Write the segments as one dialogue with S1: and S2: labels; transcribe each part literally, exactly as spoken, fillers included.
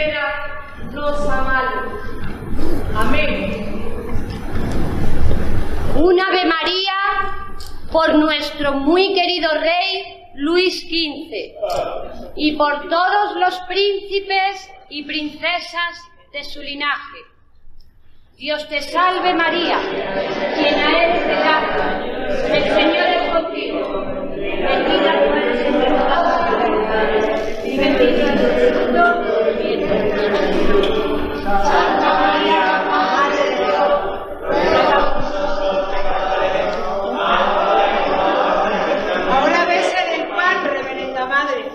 S1: quiera nos amalo. Amén.
S2: Un Ave María por nuestro muy querido rey Luis quince y por todos los príncipes y princesas de su linaje. Dios te salve María, llena eres de gracia, el Señor es contigo. Bendita tú eres entre todas las mujeres, y bendito es el fruto de tu vientre. Santa María, Madre de Dios, ruega por nosotros pecadores, ahora y en la hora de nuestra muerte.
S1: Ahora bese del pan, reverenda madre.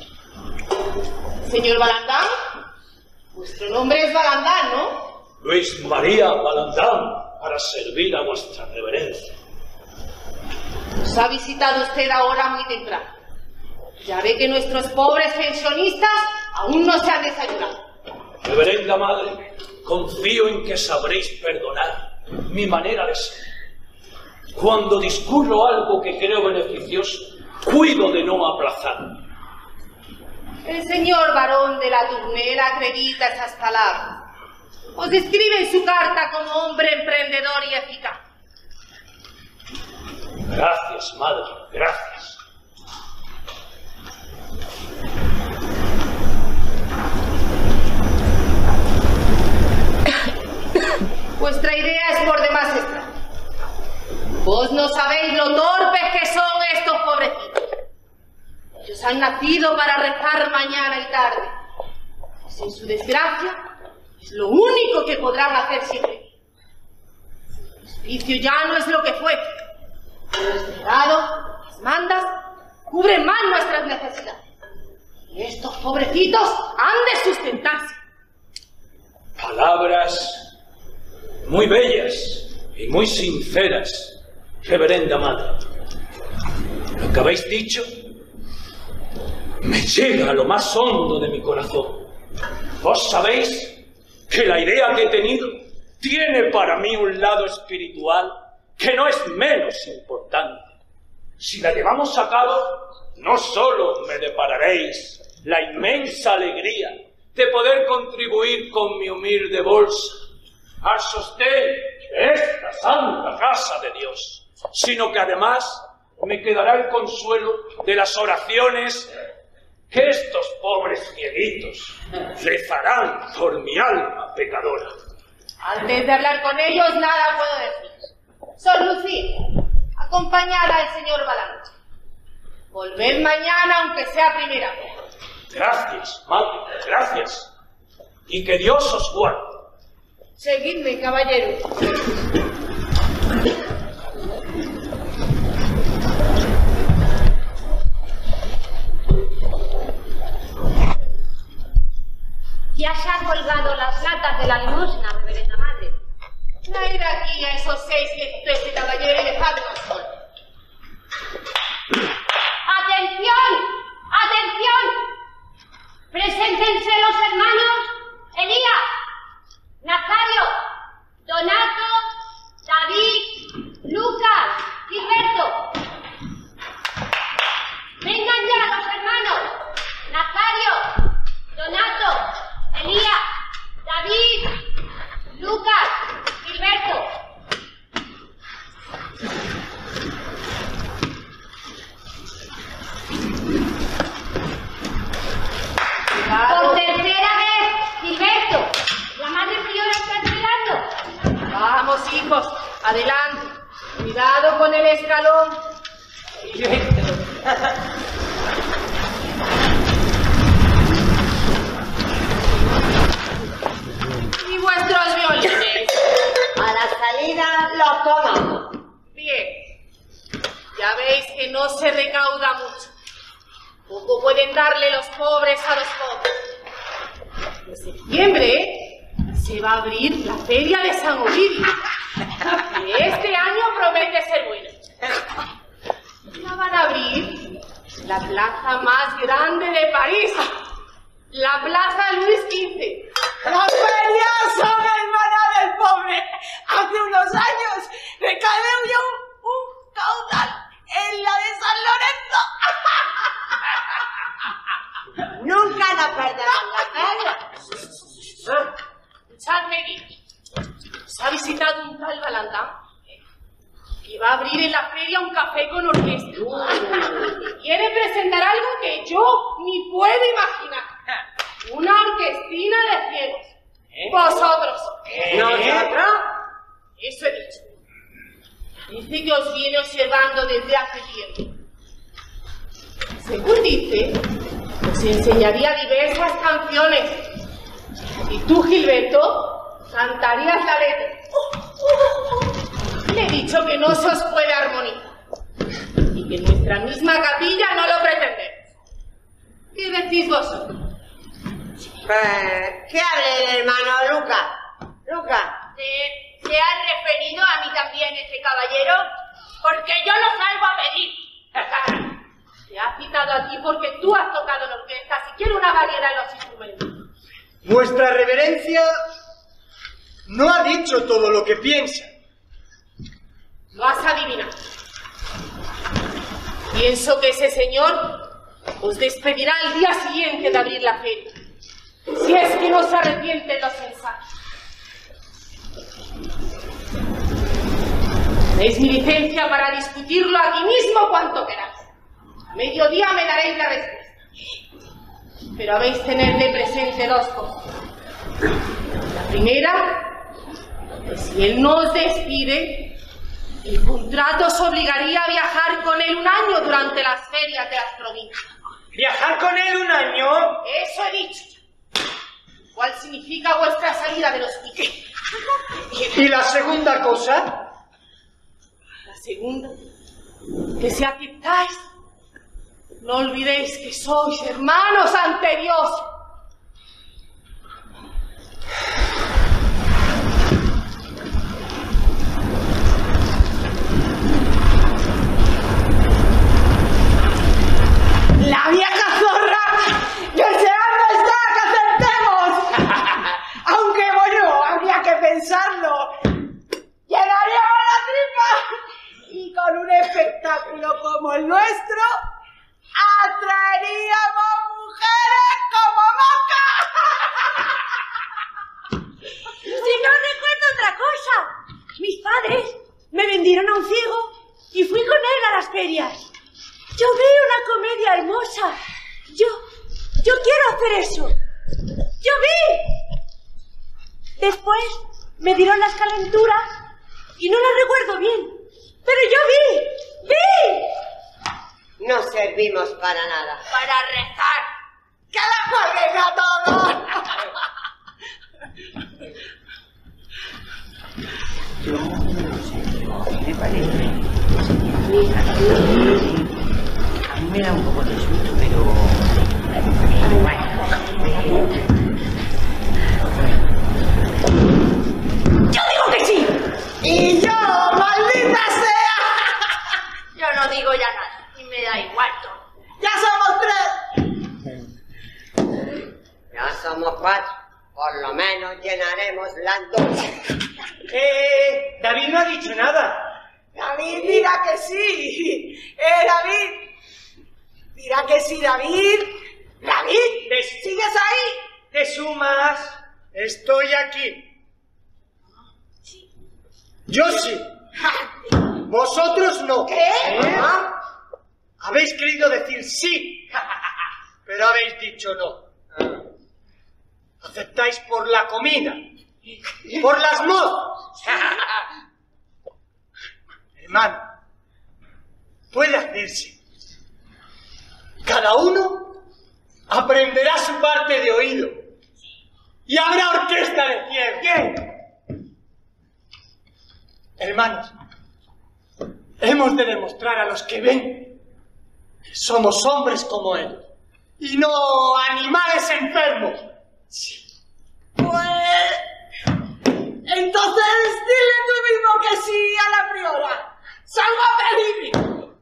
S1: Señor Balandán, vuestro nombre es Balandán, ¿no?
S3: Luis María Balandán, para servir a vuestra reverencia.
S1: Nos ha visitado usted ahora muy temprano. Ya ve que nuestros pobres pensionistas aún no se han desayunado.
S3: Reverenda madre, confío en que sabréis perdonar mi manera de ser. Cuando discurro algo que creo beneficioso, cuido de no aplazarlo.
S1: El señor barón de la Turnera acredita esas palabras. Os describe en su carta como hombre emprendedor y eficaz.
S3: Gracias, madre, gracias.
S1: Vuestra idea es por demás extraña. Vos no sabéis lo torpes que son estos pobrecitos. Ellos han nacido para rezar mañana y tarde. Pues en su desgracia es lo único que podrán hacer siempre. El hospicio ya no es lo que fue. Pero el legado, las mandas, cubren más nuestras necesidades. Y estos pobrecitos han de sustentarse.
S3: Palabras muy bellas y muy sinceras, reverenda madre. Lo que habéis dicho me llega a lo más hondo de mi corazón. Vos sabéis que la idea que he tenido tiene para mí un lado espiritual que no es menos importante. Si la llevamos a cabo, no solo me depararéis la inmensa alegría de poder contribuir con mi humilde bolsa al sostén de esta santa casa de Dios, sino que además me quedará el consuelo de las oraciones que estos pobres cieguitos rezarán por mi alma pecadora.
S1: Antes de hablar con ellos, nada puedo decir. Sor Lucía, acompañad al señor Balanche. Volved mañana, aunque sea primera hora.
S3: Gracias, madre, gracias. Y que Dios os guarde.
S1: Seguidme, caballero.
S2: Ya se han colgado las latas de la limosna, reverenda madre.
S1: Traed aquí a esos seis que este caballero y dejadnos solos.
S2: ¡Atención! ¡Atención! Preséntense los hermanos Elías, Nazario, Donato, David, Lucas, Gilberto. Vengan ya los hermanos Nazario, Donato, Elías, David, Lucas, Gilberto. Por tercera vez, Gilberto. La madre priora está esperando.
S1: Vamos, hijos, adelante. Cuidado con el escalón. ¿Y vuestros violines?
S4: A la salida los tomamos.
S1: Bien. Ya veis que no se recauda mucho. Poco pueden darle los pobres a los pobres. En septiembre se va a abrir la feria de San Ovidio. Que este año promete ser buena. La van a abrir en la plaza más grande de París. La Plaza Luis quince.
S5: ¡Las ferias son hermanas del pobre! Hace unos años recaudé yo un, un caudal en la de San Lorenzo.
S4: Nunca nos perdemos la feria.
S1: que va a abrir en la feria un café con orquesta. Y quiere presentar algo que yo ni puedo imaginar. Una orquestina de ciegos. ¿Vosotros?
S4: ¿Nosotros?
S1: Eso he dicho. Dice que os viene observando desde hace tiempo. Según dice, os enseñaría diversas canciones. Y tú, Gilberto, cantarías la letra. Le he dicho que no se os puede armonizar. Y que en nuestra misma capilla no lo pretendemos. ¿Qué decís vosotros?
S4: Pues, ¿qué hable el hermano Luca? Luca.
S2: ¿Se, ¿Se ha referido a mí también este caballero? Porque yo no salgo a pedir.
S1: Te ha citado a ti porque tú has tocado la orquesta, si quiere una variedad en los instrumentos.
S6: Vuestra reverencia no ha dicho todo lo que piensa.
S1: Lo has adivinado. Pienso que ese señor os despedirá al día siguiente de abrir la feria. Si es que no se arrepienten los ensayos. Tenéis mi licencia para discutirlo aquí mismo cuanto queráis. A mediodía me daréis la respuesta. Pero habéis tenerle presente dos cosas. La primera, que si él no os despide, el contrato os obligaría a viajar con él un año durante las ferias de las provincias.
S6: ¿Viajar con él un año?
S1: Eso he dicho. ¿Cuál significa vuestra salida del hospital?
S6: ¿Y la segunda cosa?
S1: La segunda, que si aceptáis, no olvidéis que sois hermanos ante Dios.
S5: La vieja zorra deseando está que aceptemos. Aunque bueno, habría que pensarlo. Llenaríamos la tripa y con un espectáculo como el nuestro atraeríamos mujeres como moscas.
S7: Si no recuerdo otra cosa. Mis padres me vendieron a un ciego y fui con él a las ferias. Yo vi una comedia hermosa. Yo, yo quiero hacer eso. Yo vi. Después me dieron las calenturas y no las recuerdo bien. Pero yo vi, vi.
S4: No servimos para nada.
S2: Para rezar.
S5: ¡Que la cuelguen a todos!
S8: Yo no sé, ¿qué me parece? A mí me da un poco de susto, pero... bueno.
S7: ¡Yo digo que sí!
S5: ¡Y yo, maldita sea!
S2: Yo no digo ya nada. Y me da igual todo.
S5: ¡Ya somos tres!
S4: Ya somos cuatro. Por lo menos llenaremos las dos.
S6: Eh, David no ha dicho nada.
S5: David dirá que sí. Eh, David. Dirá que sí, David. David,
S6: Des-
S5: ¿sigues ahí?
S6: Te sumas. Estoy aquí. Yo sí. Vosotros no.
S5: ¿Qué?
S6: ¿Ah? Habéis querido decir sí, pero habéis dicho no. Aceptáis por la comida, por las mozas. Hermano, puede hacerse. Cada uno aprenderá su parte de oído y habrá orquesta de ciegos. Hermanos, hemos de demostrar a los que ven que somos hombres como él y no animales enfermos. Sí.
S5: Pues... entonces dile tú mismo que sí a la priora. ¡Salgo a pedir!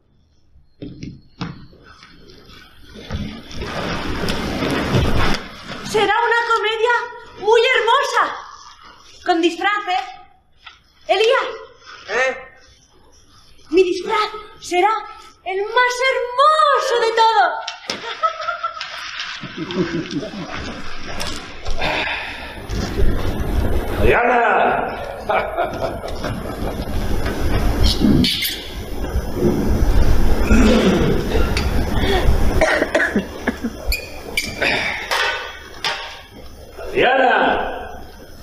S7: Será una comedia muy hermosa. Con disfraces. Elías,
S4: ¿Eh?
S7: mi disfraz será el más hermoso de todos.
S3: ¡Diana! Adriana,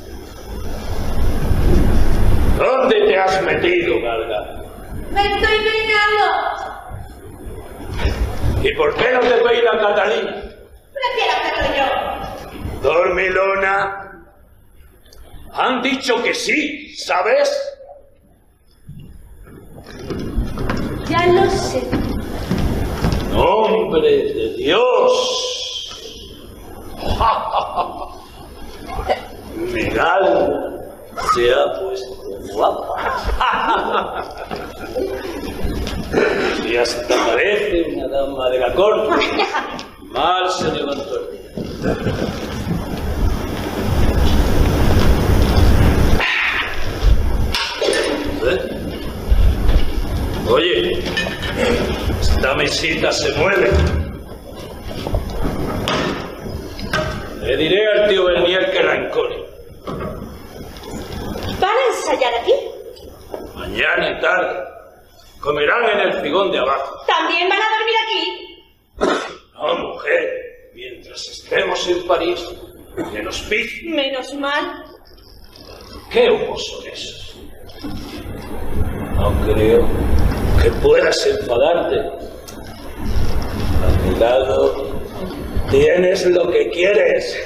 S3: ¿dónde te has metido, Galga?
S7: ¡Me estoy peinando!
S3: ¿Y por qué no te peina Catalina?
S7: Prefiero hacerlo yo.
S3: Dormilona. Han dicho que sí, ¿sabes?
S7: Ya lo sé.
S3: ¡Nombre de Dios! Mi Galga se ha puesto guapa. Y hasta parece una dama de la corte. Mal se levantó el día. ¿Eh? Oye, esta mesita se mueve. Le diré al tío Bernier que la encone.
S7: ¿Van a ensayar aquí?
S3: Mañana y tarde. Comerán en el figón de abajo.
S7: ¿También van a dormir aquí?
S3: No, mujer. Mientras estemos en París, en el hospicio.
S7: Menos mal.
S3: ¿Qué humos son esos? No creo que puedas enfadarte. A mi lado tienes lo que quieres.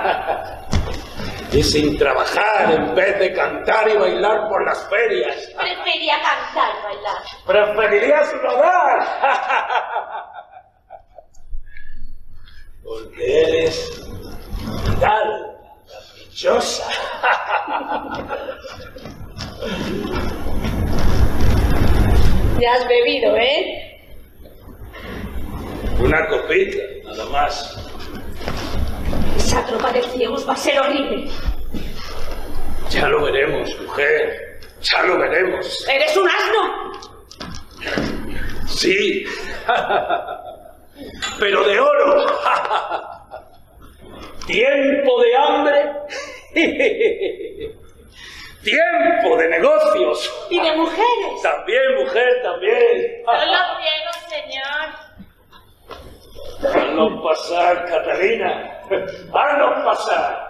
S3: Y sin trabajar, en vez de cantar y bailar por las ferias.
S7: Prefería cantar y bailar.
S3: Preferirías rodar. Porque eres tal, caprichosa.
S7: Ya has bebido, ¿eh?
S3: Una copita, nada más.
S7: Esa tropa de ciegos va a ser horrible.
S3: Ya lo veremos, mujer. Ya lo veremos.
S7: ¡Eres un asno!
S3: Sí. Pero de oro. Tiempo de hambre. Tiempo de negocios.
S7: ¿Y de mujeres?
S3: También, mujer, también.
S7: Son los ciegos, señor.
S3: Haznos pasar, Catalina. Haznos pasar.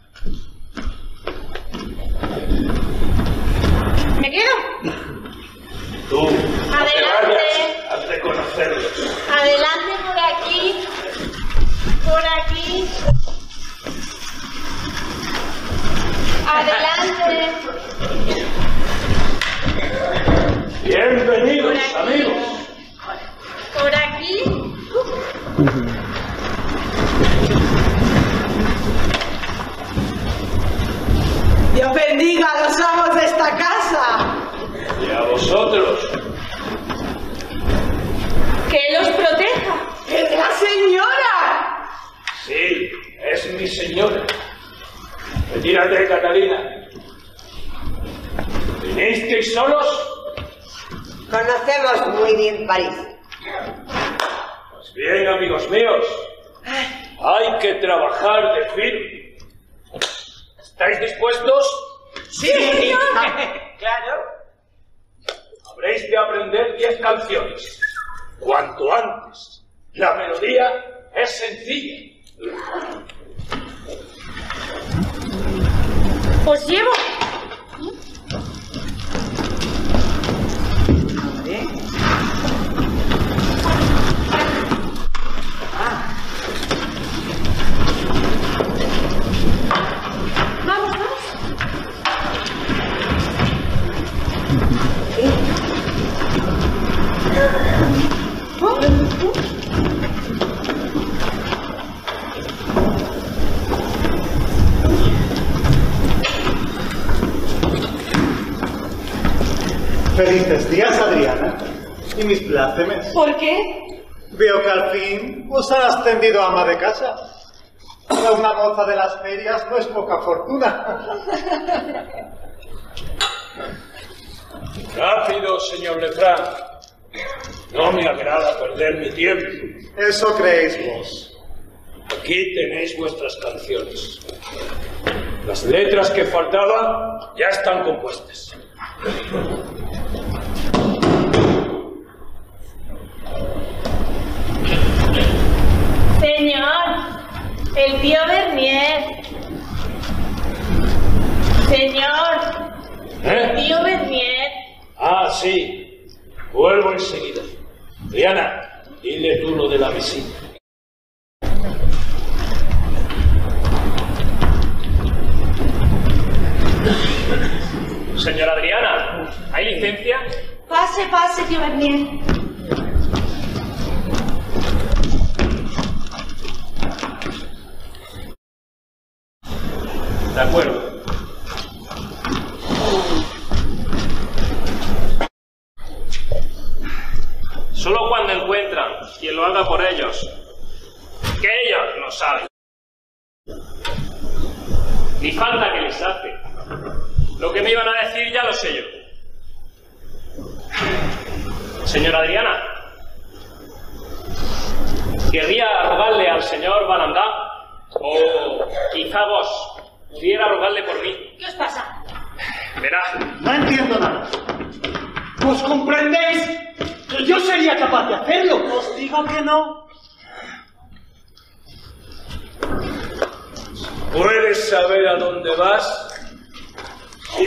S7: ¿Me quedo?
S3: Tú, no te
S7: Adelante.
S3: vayas, has de conocerlos.
S7: Adelante por aquí. Por aquí. Adelante.
S3: Bienvenidos,
S7: Por aquí.
S3: amigos.
S7: Por aquí.
S5: Dios bendiga a los amos de esta casa.
S3: Y a vosotros.
S7: Que los proteja.
S5: ¡Es la señora!
S3: Sí, es mi señora. Retírate, Catalina. ¿Vinisteis solos?
S4: Conocemos muy bien París.
S3: Pues bien, amigos míos. Hay que trabajar de firme. ¿Estáis dispuestos?
S5: Sí, claro.
S3: Habréis de aprender diez canciones. Cuanto antes. La melodía es sencilla.
S7: Os llevo. Vamos, vamos.
S9: Felices días, Adriana, y mis plácemes.
S7: ¿Por qué?
S9: Veo que al fin os han ascendido a ama de casa. Para una moza de las ferias no es poca fortuna.
S3: Rápido, señor Lefranc. No me agrada perder mi tiempo.
S9: Eso creéis vos.
S3: Aquí tenéis vuestras canciones. Las letras que faltaban ya están compuestas. Vuelvo enseguida. Diana, dile tú lo de la visita.
S10: Señora Adriana, ¿hay licencia?
S7: Pase, pase, tío Bernier.
S3: De acuerdo.
S10: Solo cuando encuentran quien lo haga por ellos. Que ellos lo saben. Ni falta que les hace. Lo que me iban a decir ya lo sé yo. Señora Adriana, querría rogarle al señor Balandá, o quizá vos pudiera rogarle por mí.
S7: ¿Qué os pasa?
S10: Verá.
S6: No entiendo nada. ¿Vos comprendéis que yo sería capaz de hacerlo? Os digo que no.
S3: ¿Puedes saber a dónde vas? Sí.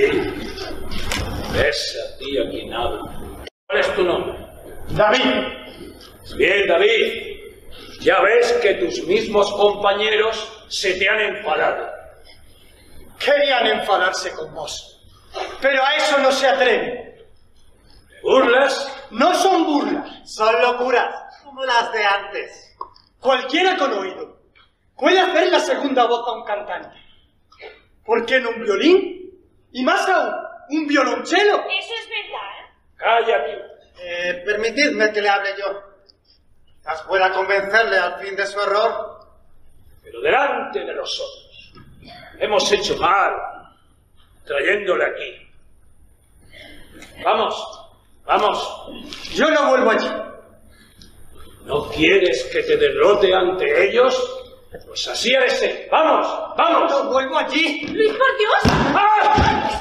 S3: Es a ti a quien hablo. ¿Cuál es tu nombre?
S6: David.
S3: Bien, David. Ya ves que tus mismos compañeros se te han enfadado.
S6: Querían enfadarse con vos, pero a eso no se atreven.
S3: ¿Burlas?
S6: No son burlas.
S9: Son locuras, como las de antes.
S6: Cualquiera con oído puede hacer la segunda voz a un cantante. ¿Por qué no un violín? Y más aún, un violonchelo.
S7: Eso es verdad, ¿eh?
S3: Cállate.
S9: Eh, permitidme que le hable yo. Quizás pueda convencerle al fin de su error.
S3: Pero delante de nosotros. Hemos hecho mal trayéndole aquí. Vamos, vamos.
S6: Yo no vuelvo allí.
S3: ¿No quieres que te derrote ante ellos? Pues así ha de ser. ¡Vamos! ¡Vamos!
S6: No vuelvo allí.
S7: Luis, por Dios.
S3: ¡Ah!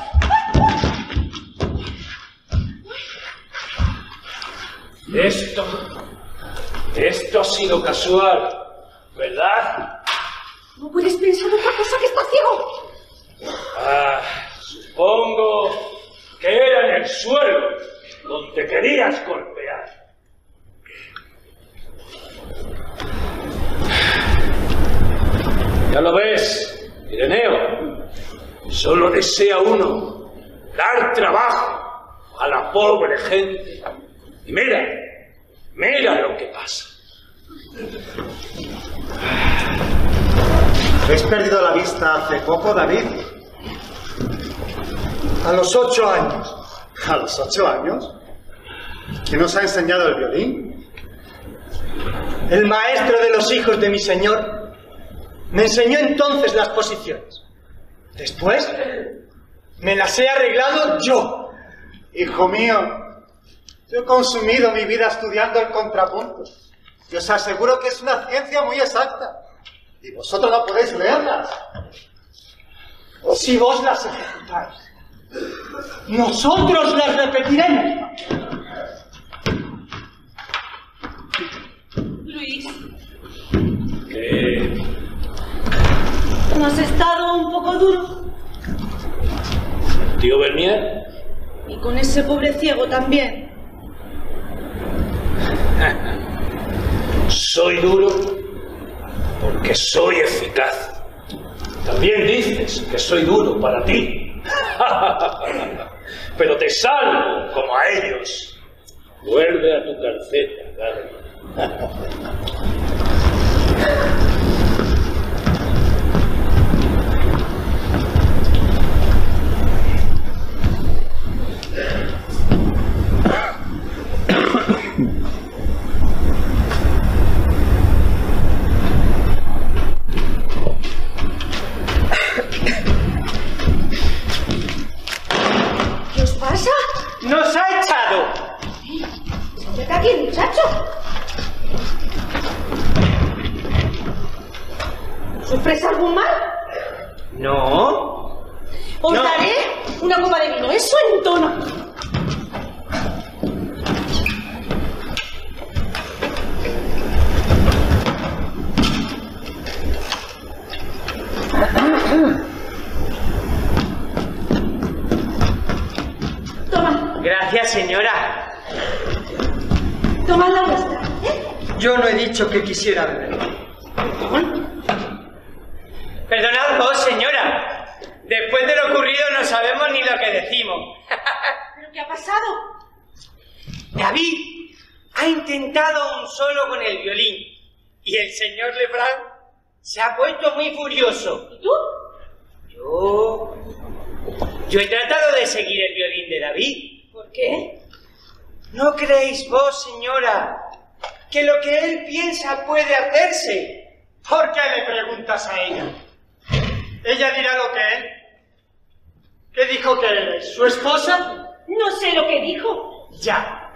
S3: Esto... Esto ha sido casual, ¿verdad?
S7: No puedes pensar otra cosa que está ciego.
S3: Ah, supongo que era en el suelo donde querías golpear. Ya lo ves, Ireneo. Solo desea uno dar trabajo a la pobre gente. Y mira, mira lo que pasa.
S9: ¿Habéis perdido la vista hace poco, David?
S6: A los ocho años.
S9: ¿A los ocho años? ¿Quién os ha enseñado el violín?
S6: El maestro de los hijos de mi señor me enseñó entonces las posiciones. Después me las he arreglado yo.
S9: Hijo mío, yo he consumido mi vida estudiando el contrapunto. Y os aseguro que es una ciencia muy exacta. Y vosotros no podéis leerlas.
S6: Si vos las ejecutáis, nosotros las repetiremos.
S7: Luis,
S3: ¿Qué?
S7: ¿no has estado un poco duro?
S3: ¿Tío Bernier?
S7: Y con ese pobre ciego también.
S3: Soy duro porque soy eficaz. También dices que soy duro para ti. Pero te salvo como a ellos. Vuelve a tu calceta, Gary.
S7: ¿Qué os pasa?
S6: ¡Nos ha echado!
S7: Siéntate aquí, muchacho. ¿Sufres algún mal?
S6: No.
S7: Os
S6: No.
S7: daré una copa de vino, eso entona. Toma.
S6: Gracias, señora. señora.
S7: Tomad la vuestra, ¿eh?
S6: Yo no he dicho que quisiera beber. Perdonad vos, señora. Después de lo ocurrido no sabemos ni lo que decimos.
S7: ¿Pero qué ha pasado?
S6: David ha intentado un solo con el violín y el señor Lebrun se ha puesto muy furioso.
S7: ¿Y tú?
S6: Yo... Yo he tratado de seguir el violín de David.
S7: ¿Por qué?
S6: ¿No creéis vos, señora, que lo que él piensa puede hacerse? ¿Por qué le preguntas a ella? Ella dirá lo que él. ¿Qué dijo que eres? ¿Su esposa?
S7: No sé lo que dijo.
S6: Ya.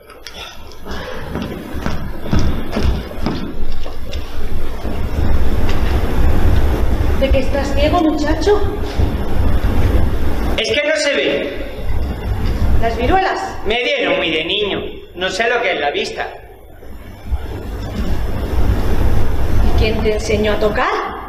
S7: ¿De qué estás ciego, muchacho?
S6: Es que no se ve.
S7: ¿Las viruelas?
S6: Me dieron muy de niño. No sé lo que es la vista.
S7: ¿Y quién te enseñó a tocar?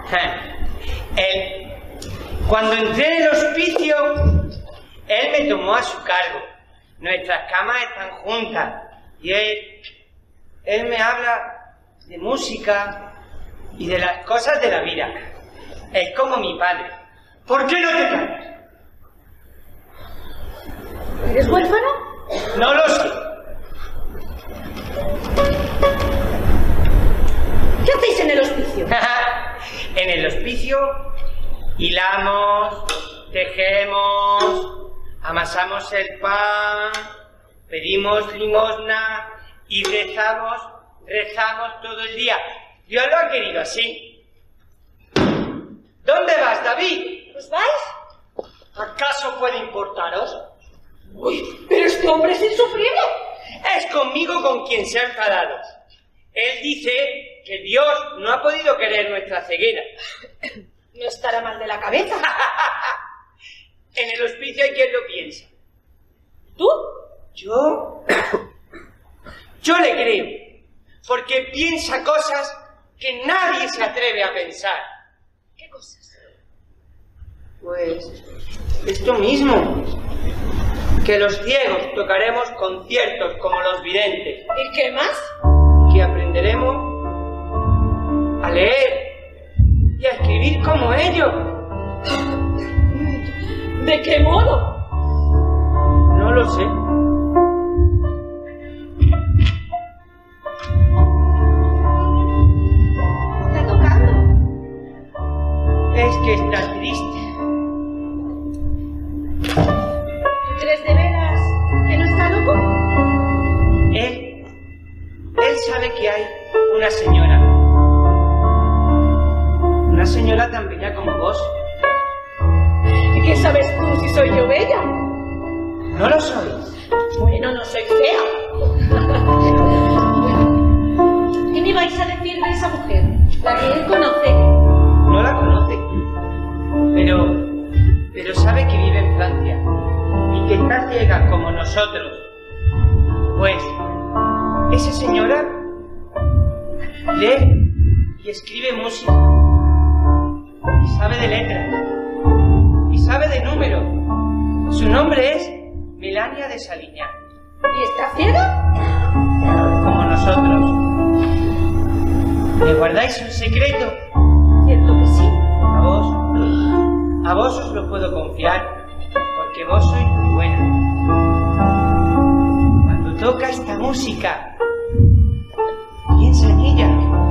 S6: Él. Cuando entré en el hospicio, él me tomó a su cargo. Nuestras camas están juntas. Y él... Él me habla de música y de las cosas de la vida. Es como mi padre. ¿Por qué no te callas?
S7: ¿Eres huérfano?
S6: No lo sé.
S7: ¿Qué hacéis en el hospicio?
S6: En el hospicio hilamos, tejemos, amasamos el pan, pedimos limosna y rezamos, rezamos todo el día. Dios lo ha querido así. ¿Dónde vas, David?
S7: ¿Os vais?
S6: ¿Acaso puede importaros?
S7: Uy, pero este hombre es insufrible.
S6: Es conmigo con quien se ha enfadado. Él dice que Dios no ha podido querer nuestra ceguera.
S7: No estará mal de la cabeza.
S6: En el hospicio hay quien lo piensa.
S7: ¿Tú?
S6: ¿Yo? Yo le creo, porque piensa cosas que nadie se atreve a pensar.
S7: ¿Qué cosas?
S6: Pues esto mismo, que los ciegos tocaremos conciertos como los videntes.
S7: ¿Y qué más?
S6: Que aprenderemos a leer y a escribir como ellos.
S7: ¿De qué modo?
S6: No lo sé.
S7: Está tocando.
S6: Es que está triste.
S7: ¿Tú crees de veras que no está loco?
S6: Él, él sabe que hay una señora. Una señora tan bella como vos.
S7: ¿Y qué sabes tú si soy yo bella?
S6: No lo soy.
S7: Bueno, no soy fea. ¿Qué me vais a decir de esa mujer? La que él conoce.
S6: No la conoce. Pero, pero sabe que vive en Francia. Y que está ciega como nosotros. Pues, esa señora lee y escribe música. Y sabe de letras. Y sabe de números. Su nombre es Melania de Saliñán.
S7: ¿Y está ciega?
S6: Como nosotros. ¿Me guardáis un secreto?
S7: Cierto que sí.
S6: A vos, a vos os lo puedo confiar, porque vos sois muy buena. Cuando toca esta música, piensa en ella.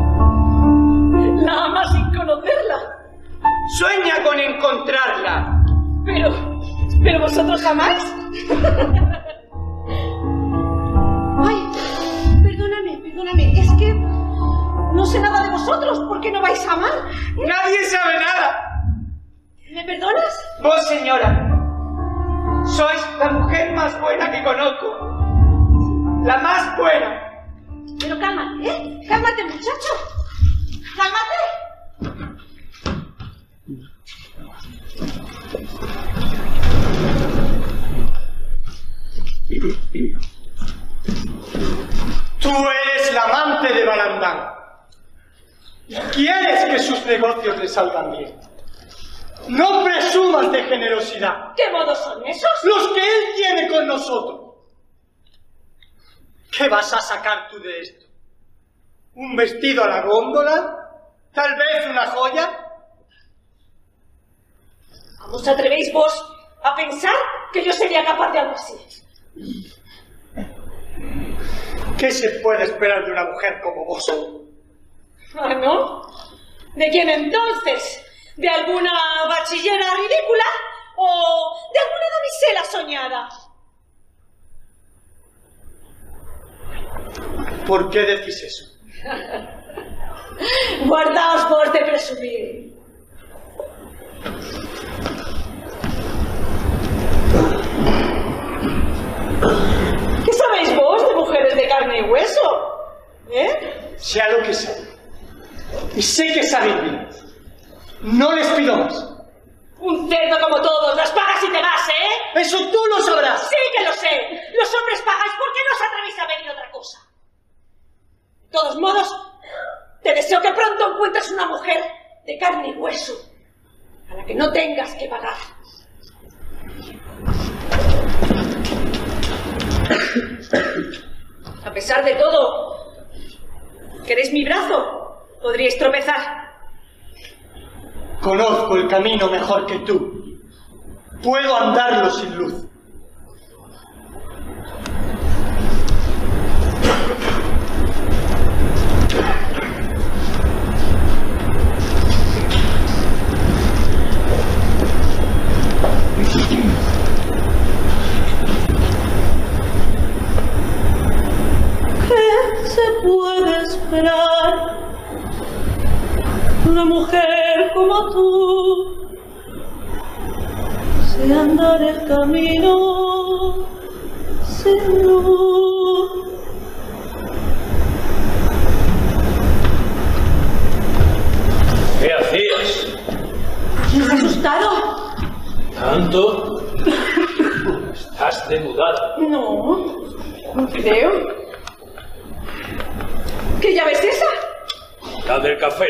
S7: La ama sin conocerla.
S6: Sueña con encontrarla.
S7: Pero, pero vosotros jamás. Ay, perdóname, perdóname. Es que no sé nada de vosotros. ¿Por qué no vais a amar?
S6: Nadie sabe nada.
S7: ¿Me perdonas?
S6: Vos, señora, sois la mujer más buena que conozco. La más buena.
S7: Pero cálmate, ¿eh? Cálmate, muchacho. Cálmate.
S6: Tú eres la amante de Balandán. Y quieres que sus negocios le salgan bien. No presumas de generosidad.
S7: ¿Qué modos son esos?
S6: Los que él tiene con nosotros. ¿Qué vas a sacar tú de esto? ¿Un vestido a la góndola? ¿Tal vez una joya?
S7: ¿Cómo os atrevéis vos a pensar que yo sería capaz de algo así?
S6: ¿Qué se puede esperar de una mujer como vos?
S7: Ah, ¿no? ¿De quién entonces? ¿De alguna bachillera ridícula o de alguna damisela soñada?
S6: ¿Por qué decís eso?
S7: Guardaos vos de presumir. ¿Qué sabéis vos de mujeres de carne y hueso? ¿Eh?
S6: Sé lo que sé. Y sé que sabéis bien. No les pido más.
S7: Un cerdo como todos, las pagas y te vas, ¿eh?
S6: ¡Eso tú lo sabrás!
S7: Sí que lo sé. Los hombres pagáis porque no os atrevéis a pedir otra cosa. De todos modos, te deseo que pronto encuentres una mujer de carne y hueso a la que no tengas que pagar. A pesar de todo, ¿queréis mi brazo? Podríais tropezar.
S6: Conozco el camino mejor que tú. Puedo andarlo sin luz.
S7: ¿Qué se puede esperar? Una mujer como tú, sé andar el camino sin luz.
S3: ¿Qué hacías?
S7: ¿Me has asustado?
S3: ¿Tanto? ¿Estás desnudada?
S7: No, no creo. ¿Qué llave es esa?
S3: La del café.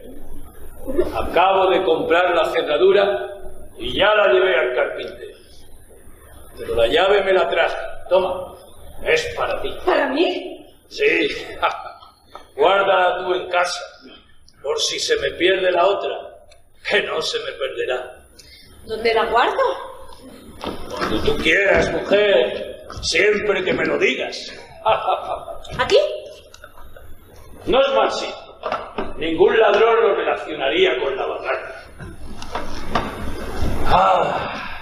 S3: Acabo de comprar la cerradura y ya la llevé al carpintero. Pero la llave me la traje. Toma, es para ti.
S7: ¿Para mí?
S3: Sí, guárdala tú en casa, por si se me pierde la otra, que no se me perderá.
S7: ¿Dónde la guardo?
S3: Cuando tú quieras, mujer, siempre que me lo digas.
S7: ¿Aquí?
S3: No es mal sitio. Ningún ladrón lo relacionaría con la barraca. Ah.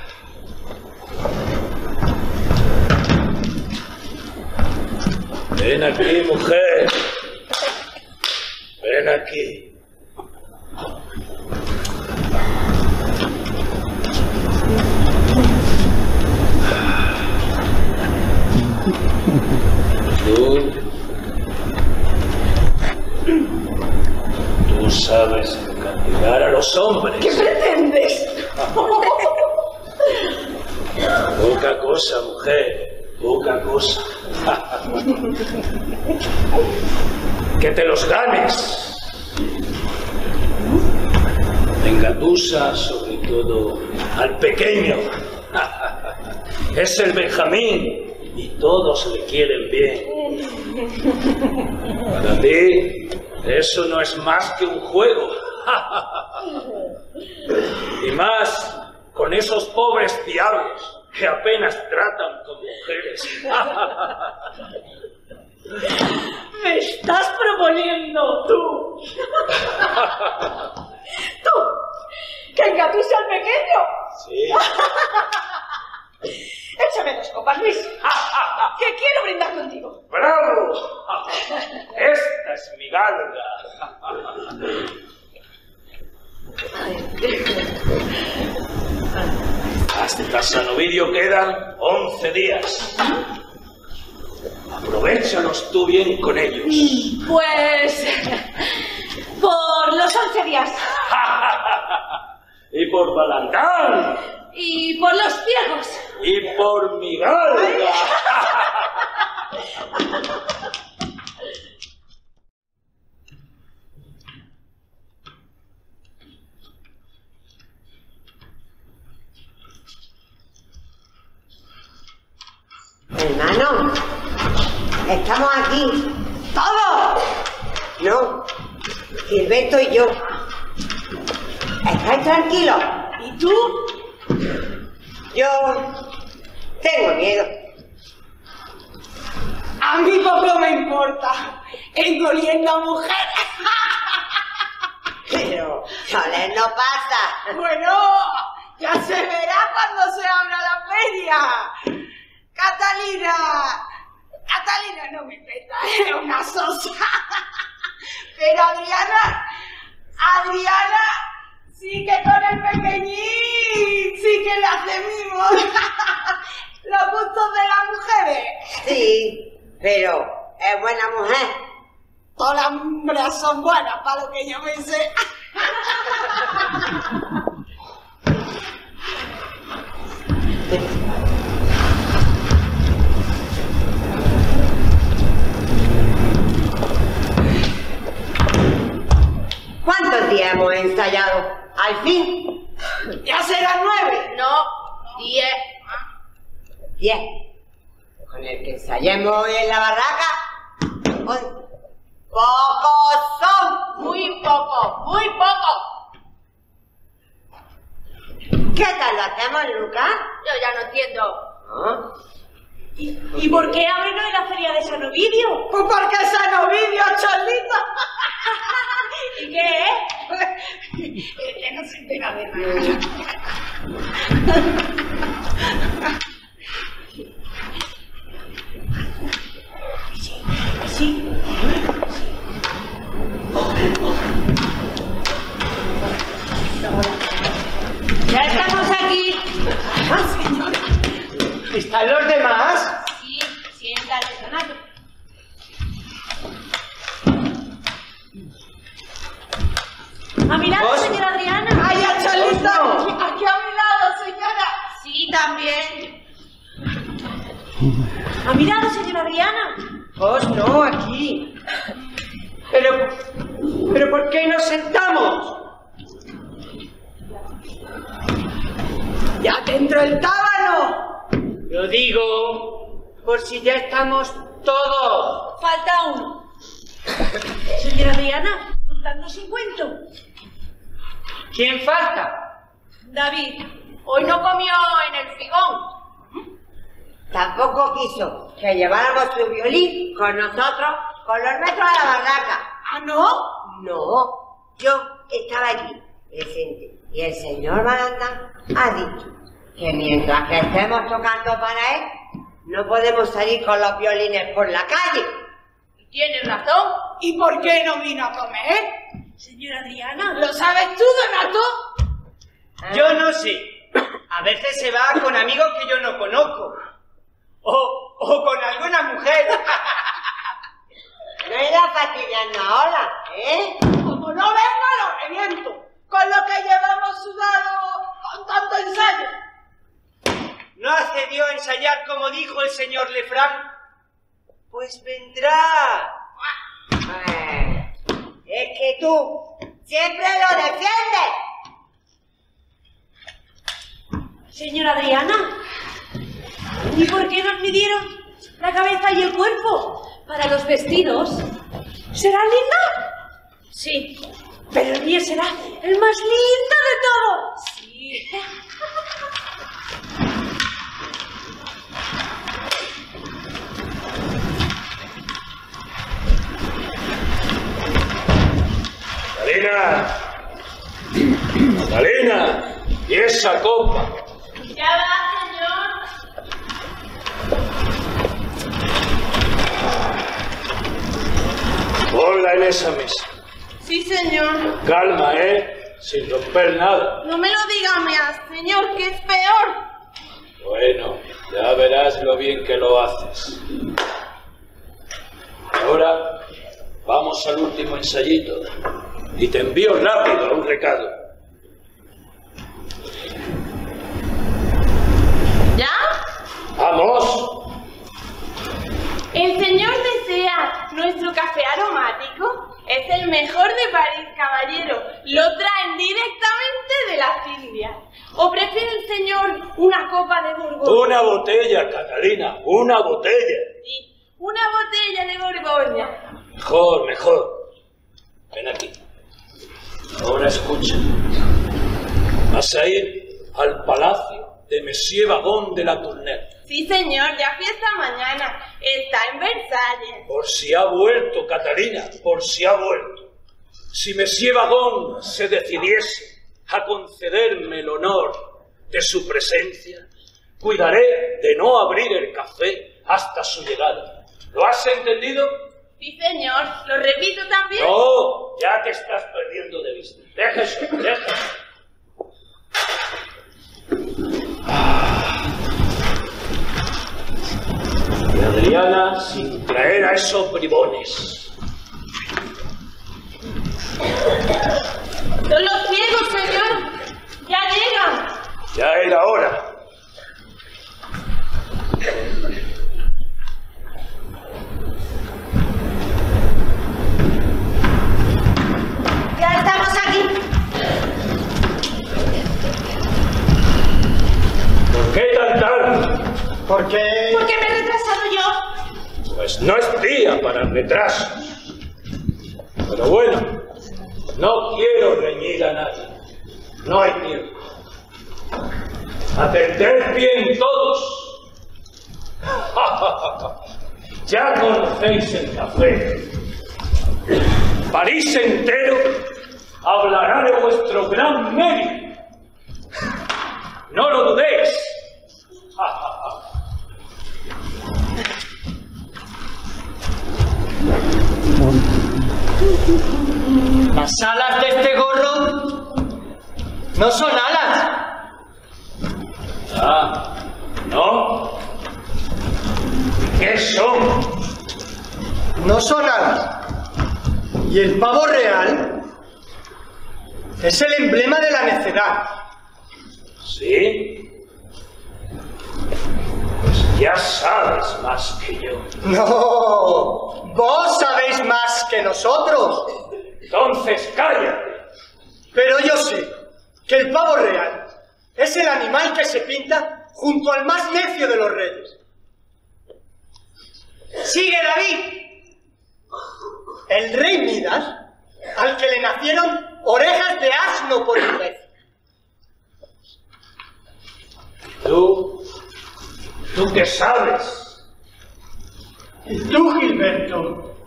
S3: Ven aquí, mujer. Ven aquí. Tú... Tú sabes castigar a los hombres.
S7: ¿Qué pretendes?
S3: Poca cosa, mujer. Poca cosa. Que te los ganes. Engatusa sobre todo al pequeño. Es el Benjamín y todos le quieren bien. Para ti, eso no es más que un juego. Y más con esos pobres diablos que apenas tratan como mujeres.
S7: ¿Me estás proponiendo tú? ¿Tú? ¿Que engatuse al pequeño?
S3: Sí.
S7: Échame dos copas, Luis. Que quiero brindar contigo.
S3: ¡Bravo! Esta es mi galga. Hasta San Ovidio quedan once días. Aprovéchalos tú bien con ellos.
S7: Pues... por los once días.
S3: Y por Balandán.
S7: Y por los ciegos.
S3: Y por mi galga.
S4: Hermano, Estamos aquí.
S5: ¡Todos!
S4: No, Gilberto y yo. ¿Estáis tranquilos?
S5: ¿Y tú?
S4: Yo tengo miedo.
S5: A mí poco me importa. Engoliendo a mujeres.
S4: Pero Soler no pasa.
S5: Bueno, ya se verá cuando se abra la feria. Catalina. Catalina no me peta, es una sosa. Pero Adriana, Adriana, sí que con el pequeñín, sí que le hace mimos. Los gustos de las mujeres.
S4: Sí, pero es buena mujer.
S5: Todas las mujeres son buenas para lo que yo me sé.
S4: ¿Cuántos días hemos ensayado? ¿Al fin?
S5: Ya serán nueve.
S1: No, diez.
S4: Diez. Con el que ensayemos hoy en la barraca, once. ¡Pocos son!
S1: Muy poco, muy poco.
S4: ¿Qué tal lo hacemos, Lucas?
S1: Yo ya no entiendo.
S4: ¿Ah?
S7: ¿Y, ¿Y por qué ahora no en la feria de San Ovidio?
S5: Pues porque es Ovidio, Cholito.
S7: ¿Y qué es?
S5: Este no se entera de nada.
S7: Sí.
S2: Ya estamos aquí.
S5: Ah, señora.
S6: ¿Están los demás?
S2: Sí, siéntate, Donato.
S7: A mi lado,
S6: ¿Vos?
S7: señora Adriana.
S5: ¡Ay, a Cholito!
S6: No.
S5: Aquí, aquí a mi lado, señora.
S1: Sí, también.
S7: A mi lado, señora Adriana.
S6: Vos no, aquí. Pero, pero ¿por qué nos sentamos?
S5: ¡Ya dentro el tábano!
S6: Lo digo por si ya estamos todos.
S7: Falta uno. Señora Adriana, contándose un cuento.
S6: ¿Quién falta?
S7: David.
S1: Hoy no comió en el figón.
S4: Tampoco quiso que lleváramos su violín con nosotros, con los nuestros a la barraca.
S5: ¿Ah, no?
S4: No, yo estaba allí, presente, y el señor Barandán ha dicho que mientras que estemos tocando para él, no podemos salir con los violines por la calle.
S1: Tienes razón.
S5: ¿Y por qué no vino a comer?
S7: Señora Adriana.
S5: ¿Lo sabes tú, Donato?
S6: Yo no sé. A veces se va con amigos que yo no conozco. O, o con alguna mujer.
S4: No irá fastidiando ahora, ¿eh?
S5: Como no venga, lo reviento. Con lo que llevamos sudado con tanto ensayo.
S6: ¿No accedió a ensayar como dijo el señor Lefranc? Pues vendrá.
S4: Eh, es que tú siempre lo defiendes.
S7: Señora Adriana. ¿Y por qué nos midieron la cabeza y el cuerpo?
S2: Para los vestidos.
S7: ¿Será linda?
S2: Sí.
S7: Pero el mío será el más lindo de todos.
S2: Sí.
S3: ¡Catalina! ¡Catalina! ¿Y esa copa?
S2: Ya va, señor.
S3: Ponla en esa mesa.
S1: Sí, señor.
S3: Calma, ¿eh? Sin romper nada.
S1: No me lo diga más, señor, que es peor.
S3: Bueno, ya verás lo bien que lo haces. Ahora vamos al último ensayito. Y te envío rápido un recado.
S1: ¿Ya?
S3: ¡Vamos!
S1: El señor desea nuestro café aromático. Es el mejor de París, caballero. Lo traen directamente de las Indias. ¿O prefiere el señor una copa de Burgos?
S3: Una botella, Catalina, una botella.
S1: Sí, una botella
S7: California.
S3: Mejor, mejor. Ven aquí. Ahora escucha. Vas a ir al palacio de Monsieur Vagón de la Tournelle.
S7: Sí, señor, ya fiesta mañana. Está en Versalles.
S3: Por si ha vuelto, Catalina, por si ha vuelto. Si Monsieur Vagón se decidiese a concederme el honor de su presencia, cuidaré de no abrir el café hasta su llegada. ¿Lo has entendido?
S7: Sí, señor. ¿Lo repito también?
S3: No, ya te estás perdiendo de vista. Déjese, déjese. Y Adriana sin traer a esos bribones.
S7: Son los ciegos, señor. Ya llegan.
S3: Ya era hora.
S4: Ya estamos aquí.
S3: ¿Por qué tan tarde?
S9: ¿Por qué?
S7: ¿Por qué me he retrasado yo?
S3: Pues no es día para retrasos. Pero bueno, no quiero reñir a nadie. No hay tiempo. Atended bien todos. Ya conocéis el café. París entero hablará de vuestro gran mérito. No lo dudéis.
S6: Las alas de este gorro no son alas.
S3: Ah, ¿no? ¿Qué son?
S6: No son alas. Y el pavo real es el emblema de la necedad.
S3: ¿Sí? Pues ya sabes más que yo.
S6: No, vos sabéis más que nosotros.
S3: Entonces cállate.
S6: Pero yo sé que el pavo real es el animal que se pinta junto al más necio de los reyes. Sigue, David. El rey Midas, al que le nacieron orejas de asno por imbécil.
S3: ¿Tú? ¿Tú qué sabes?
S6: Y tú, Gilberto,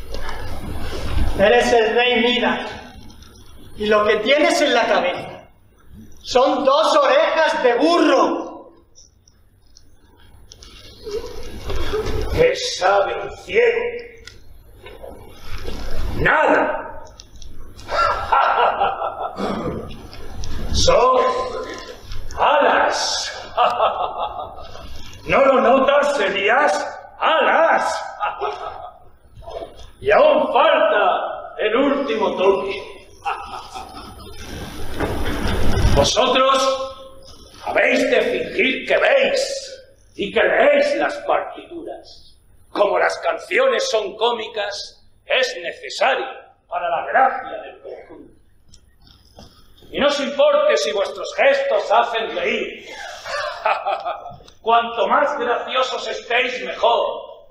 S6: eres el rey Midas. Y lo que tienes en la cabeza son dos orejas de burro.
S3: ¿Qué sabe un ciego? Nada. Son alas. ¿No lo notas, Elías? Alas. Y aún falta el último toque. Vosotros habéis de fingir que veis y que leéis las partituras. Como las canciones son cómicas, es necesario para la gracia del conjunto. Y no os importe si vuestros gestos hacen reír. Cuanto más graciosos estéis, mejor.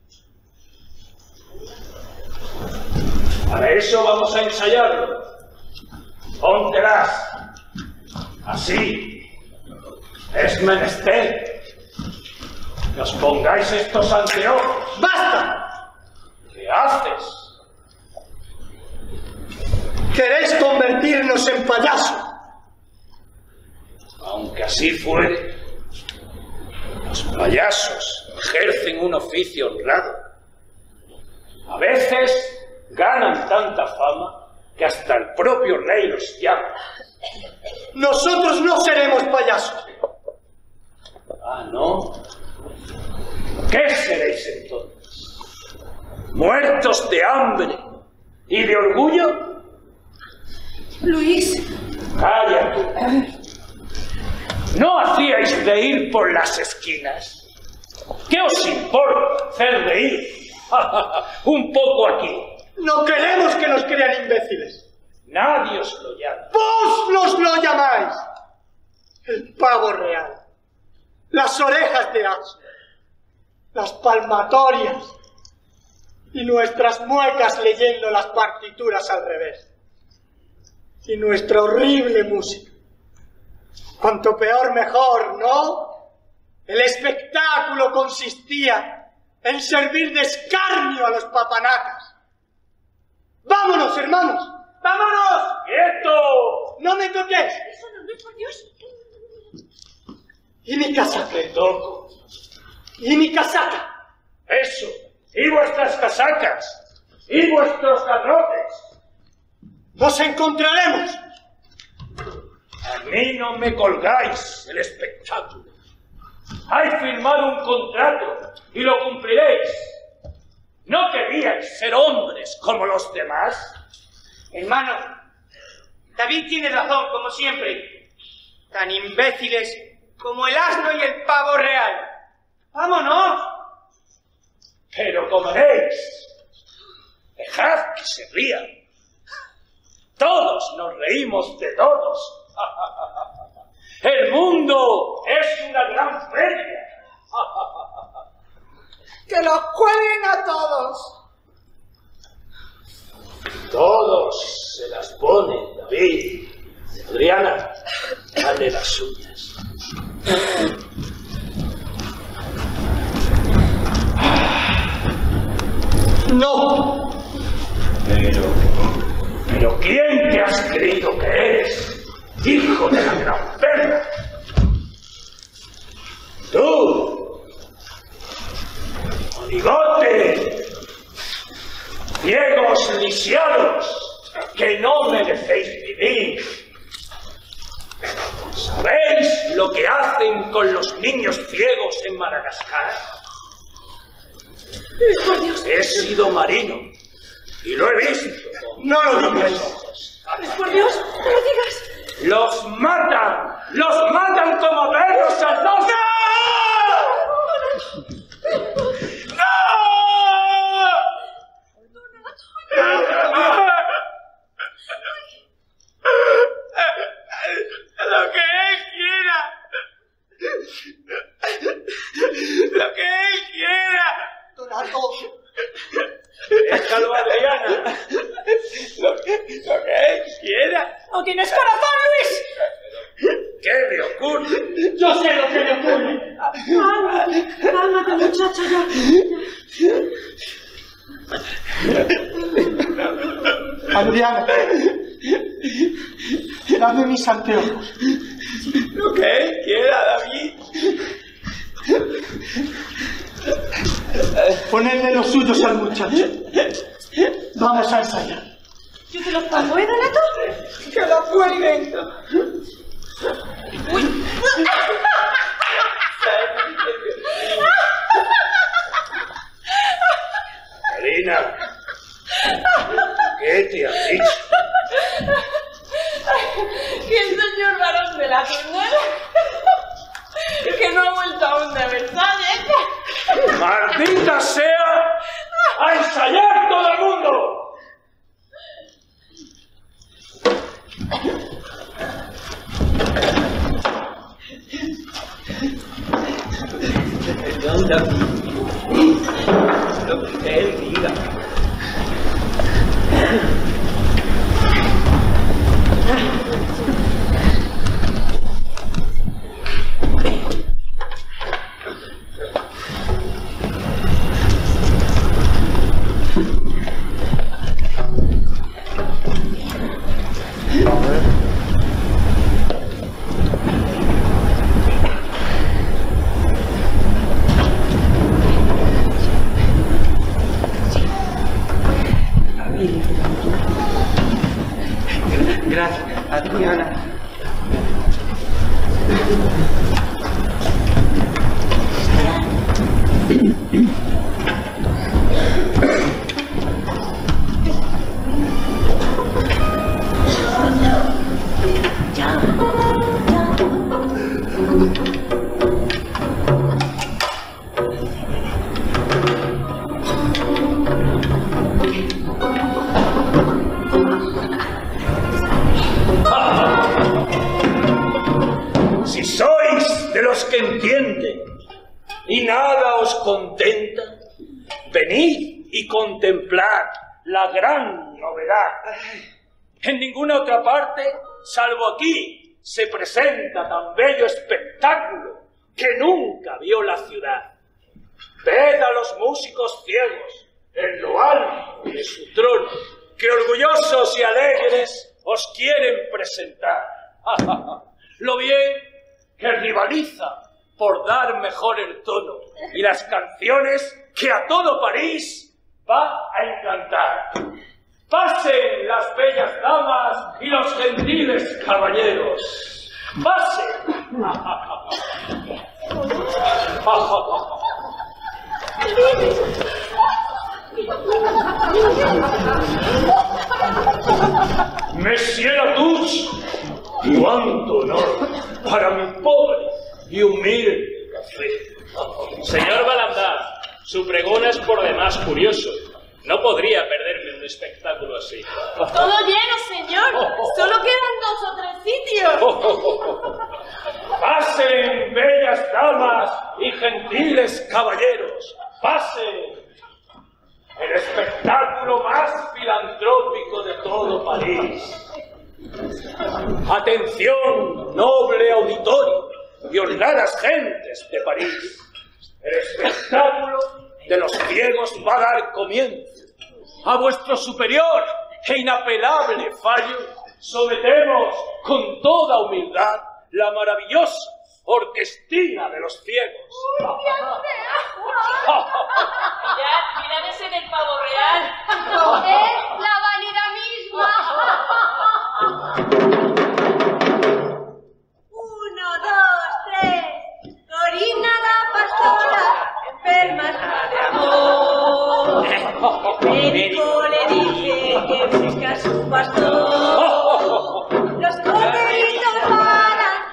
S3: Para eso vamos a ensayarlo. Póntelas. Así. Es menester que os pongáis estos anteojos.
S6: ¡Basta!
S3: ¿Qué haces?
S6: ¿Queréis convertirnos en payasos?
S3: Aunque así fuere, los payasos ejercen un oficio honrado. A veces ganan tanta fama que hasta el propio rey los llama.
S6: Nosotros no seremos payasos.
S3: Ah, ¿no? ¿Qué seréis entonces? ¿Muertos de hambre y de orgullo?
S7: Luis.
S3: Cállate. ¿No hacíais reír por las esquinas? ¿Qué os importa hacer reír? Un poco aquí.
S6: No queremos que nos crean imbéciles.
S3: Nadie os lo llama.
S6: ¡Vos nos lo llamáis! El pavo real, las orejas de asno, las palmatorias,
S11: y nuestras muecas leyendo las partituras al revés, y nuestra horrible música. Cuanto peor mejor, ¿no? El espectáculo consistía en servir de escarnio a los papanacas. ¡Vámonos, hermanos! ¡Vámonos!
S3: ¡Quieto!
S11: ¡No me toques!
S7: Eso no, no, por Dios.
S11: ¿Y mi casaca?
S3: Te toco.
S11: ¿Y mi casaca?
S3: Eso. Y vuestras casacas. Y vuestros garrotes.
S11: ¡Nos encontraremos!
S3: A mí no me colgáis el espectáculo. Hay firmado un contrato y lo cumpliréis. ¿No queríais ser hombres como los demás?
S6: Hermano, David tiene razón, como siempre. Tan imbéciles como el asno y el pavo real. ¡Vámonos!
S3: Pero comeréis. Dejad que se rían. Todos nos reímos de todos. El mundo es una gran feria.
S5: ¡Que los cuelguen a todos!
S3: Todos se las ponen, David. Adriana, dale las suyas.
S11: ¡No!
S3: Pero, pero ¿quién te has creído que eres? Hijo de la gran perra. Tú, monigote, ciegos lisiados, que no merecéis vivir. ¿Sabéis lo que hacen con los niños ciegos en Madagascar?
S7: Por Dios.
S3: He sido marino y lo he visto.
S11: No lo digáis.
S7: Por Dios, no lo digas.
S3: ¡Los matan! ¡Los matan como perros a dos!
S6: Lo que él quiera. Lo que él quiera.
S11: Donato.
S3: Déjalo, Adriana.
S6: Lo que, lo que él quiera.
S7: ¡No tienes corazón, Luis!
S3: ¿Qué le ocurre?
S11: Yo sé lo que le ocurre.
S7: Cálmate, cálmate, muchacho, ya.
S11: Adriana, dame mis anteojos.
S6: Lo que él quiera, David.
S11: Ponedle los suyos al muchacho. Vamos a ensayar.
S7: ¿Yo te los pongo, eh, Donato?
S6: Que lo cuelguen.
S7: Uy.
S3: Karina, ¿qué te ha dicho?
S7: Que el señor varón de la ternera que no ha vuelto aún de Versalles.
S3: ¡Maldita sea! ¡A ensayar todo el mundo!
S6: Perdón, David. Lo que él diga. Gracias, Adriana.
S3: Si sois de los que entienden y nada os contenta, venid y contemplar la gran novedad. En ninguna otra parte, salvo aquí, se presenta tan bello espectáculo que nunca vio la ciudad. Ved a los músicos ciegos en lo alto de su trono, que orgullosos y alegres os quieren presentar. Lo bien que rivaliza por dar mejor el tono y las canciones que a todo París va a encantar. Pasen las bellas damas y los gentiles caballeros. Pasen. Monsieur Latouche, cuánto honor para mi pobre y humilde café.
S10: Señor Balandá, su pregón es por demás curioso. No podría perderme un espectáculo así.
S7: Todo lleno, señor. Solo quedan dos o tres sitios.
S3: Pasen, bellas damas y gentiles caballeros. Pasen. El espectáculo más filantrópico de todo París. Atención, noble auditorio y honradas gentes de París. El espectáculo de los ciegos va a dar comienzo. A vuestro superior e inapelable fallo sometemos con toda humildad la maravillosa orquestina de los ciegos.
S7: ¡Uy, qué feo!
S12: Mirad, mirad ese del pavo real.
S2: Es la vanidad misma.
S7: Uno, dos, tres. Corina la pastora, enferma está de amor. El médico le dice que busque a su pastor. Los corderitos van a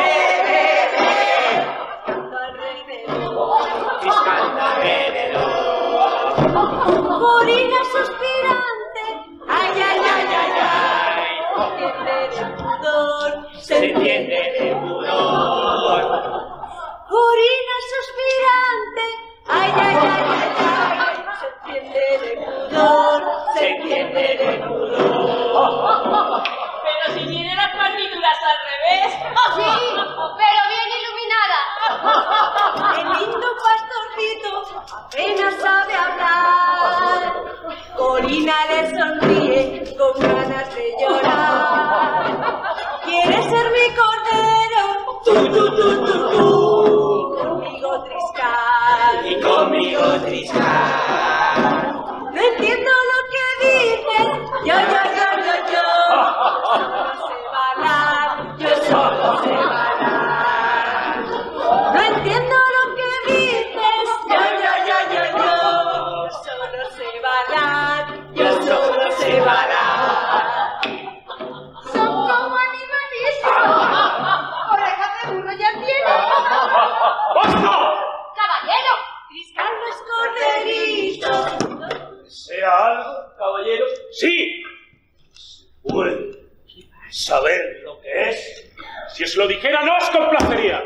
S7: Corina suspirante, ay, ay, ay, ay, ay, se entiende de pudor, se entiende de pudor. Corina suspirante, ay, ay, ay, ay, ay, se entiende de pudor, se entiende de pudor.
S12: Pero si tiene las partituras al revés.
S2: Sí, pero bien iluminada.
S7: El lindo pastorcito apenas sabe hablar. Corina le sonríe con ganas de llorar. ¿Quieres ser mi cordero? Tú, tú, tú, tú, tú. Y conmigo triscar. Y conmigo triscar. No entiendo lo que dices. Yo, yo, yo, yo, yo. Solo sé bailar. Yo solo sé bailar. No entiendo lo que dices. Yo, yo, yo, yo, yo. Yo solo sé bailar. Yo solo sé bailar. Son como animalismos. Orejas de burro ya tiene.
S3: ¡Basta!
S2: Caballero.
S7: Triscar los corderitos.
S3: ¿Desea algo, caballero? ¡Sí! ¿Puede saber lo que es?
S10: Si os lo dijera, no os complacería.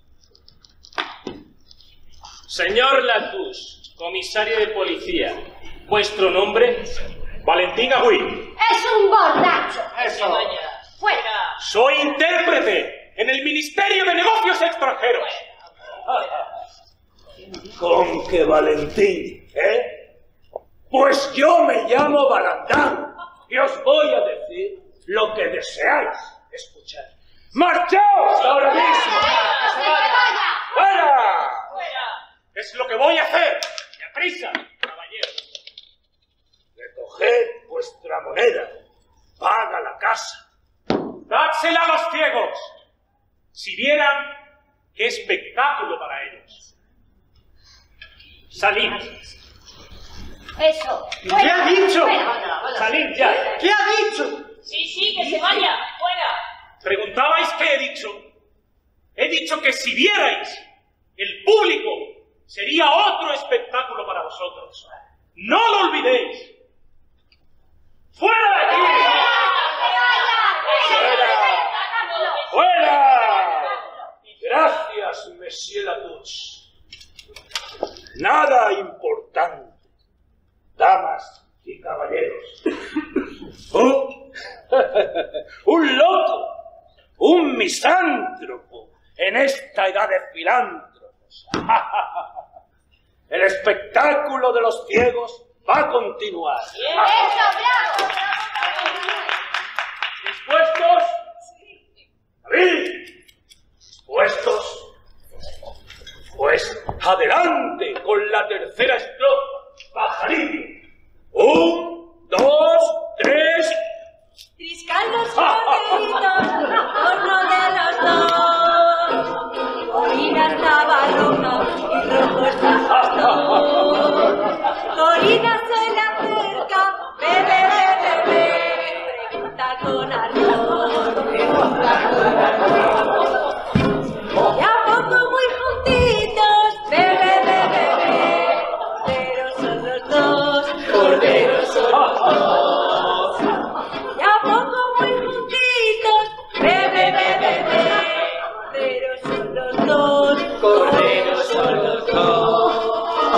S10: Señor Latouche, comisario de policía, ¿vuestro nombre?
S3: Valentín Agüí.
S2: Es un borracho.
S3: Eso.
S2: Fuera.
S3: Soy intérprete en el Ministerio de Negocios Extranjeros. Con que Valentín, ¿eh? Pues yo me llamo Balandán y os voy a decir lo que deseáis escuchar. ¡Marchaos ahora mismo!
S2: ¡Que se vaya!
S3: ¡Fuera! Es lo que voy a hacer. ¡Y a prisa, caballero! Recoged vuestra moneda. Paga la casa. Dádsela a los ciegos. Si vieran qué espectáculo para ellos. Salid.
S2: Eso.
S11: ¿Qué ha dicho?
S3: Salid ya.
S11: ¿Qué ha dicho?
S12: Sí, sí, que se vaya. Fuera.
S3: Preguntabais qué he dicho. He dicho que si vierais el público sería otro espectáculo para vosotros. No lo olvidéis. ¡Fuera de aquí! ¡Fuera! ¡Fuera! Gracias, Monsieur Latouche. Nada importante Tú, un loco, un misántropo, en esta edad de filántropos. El espectáculo de los ciegos va a continuar.
S2: ¡Eso, bravo!
S3: ¿Dispuestos? ¿David? ¿Dispuestos? Pues adelante con la tercera estrofa. Pajarillo. Un, dos, tres.
S7: Triscan los corderitos, torno de los dos. Corina estaba roja y rojo está pastor. Corina se le acerca, bebe, bebe, bebe, pregunta con ardor, pregunta con ardor. Y a poco muy juntitos, bebe, bebe, bebe, corderos son los dos, corderos son los dos. Y a poco muy juntitos, bebe, bebe, bebe, corderos son los dos, corderos son los dos.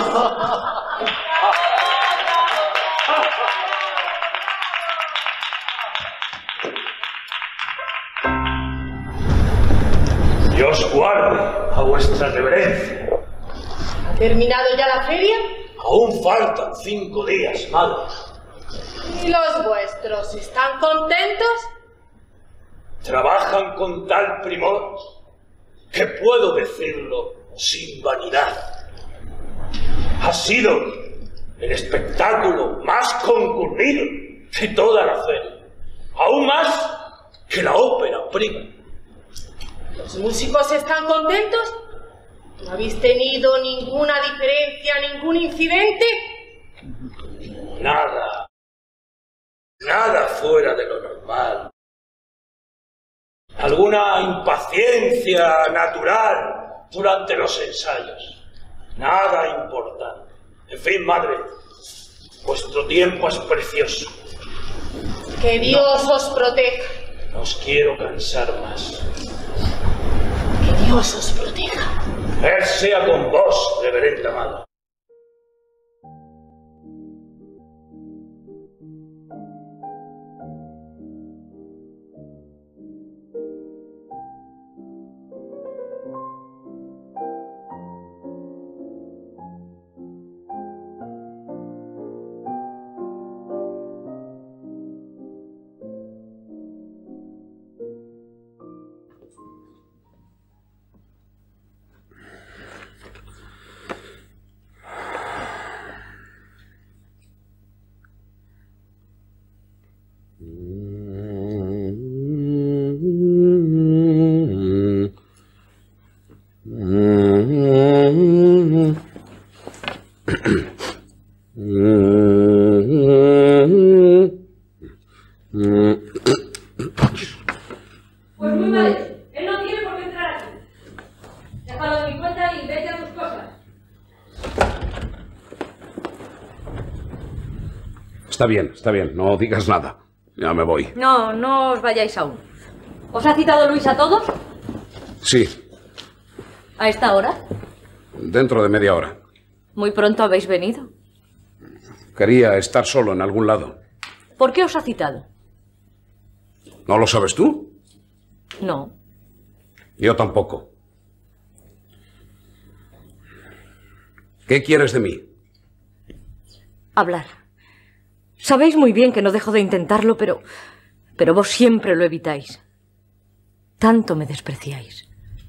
S3: Dios guarde a vuestra reverencia.
S1: ¿Ha terminado ya la feria?
S3: Aún faltan cinco días, madre.
S1: ¿Y los vuestros están contentos?
S3: Trabajan con tal primor que puedo decirlo sin vanidad. Ha sido el espectáculo más concurrido de toda la feria, aún más que la ópera prima.
S1: ¿Los músicos están contentos? ¿No habéis tenido ninguna diferencia, ningún incidente?
S3: Nada. Nada fuera de lo normal. Alguna impaciencia natural durante los ensayos. Nada importante. En fin, madre, vuestro tiempo es precioso.
S1: Que Dios os proteja.
S3: No os quiero cansar más.
S1: Que Dios os proteja.
S3: Él sea con vos, reverenda madre.
S13: Pues muy mal, él no tiene por qué entrar aquí. Déjalo en mi cuenta y vete a tus cosas.
S14: Está bien, está bien, no digas nada. Ya me voy.
S13: No, no os vayáis aún. ¿Os ha citado Luis a todos?
S14: Sí,
S13: ¿A esta hora?
S14: dentro de media hora.
S13: Muy pronto habéis venido.
S14: Quería estar solo en algún lado.
S13: ¿Por qué os ha citado?
S14: ¿No lo sabes tú?
S13: No.
S14: Yo tampoco. ¿Qué quieres de mí?
S13: Hablar. Sabéis muy bien que no dejo de intentarlo, pero... pero vos siempre lo evitáis. Tanto me despreciáis.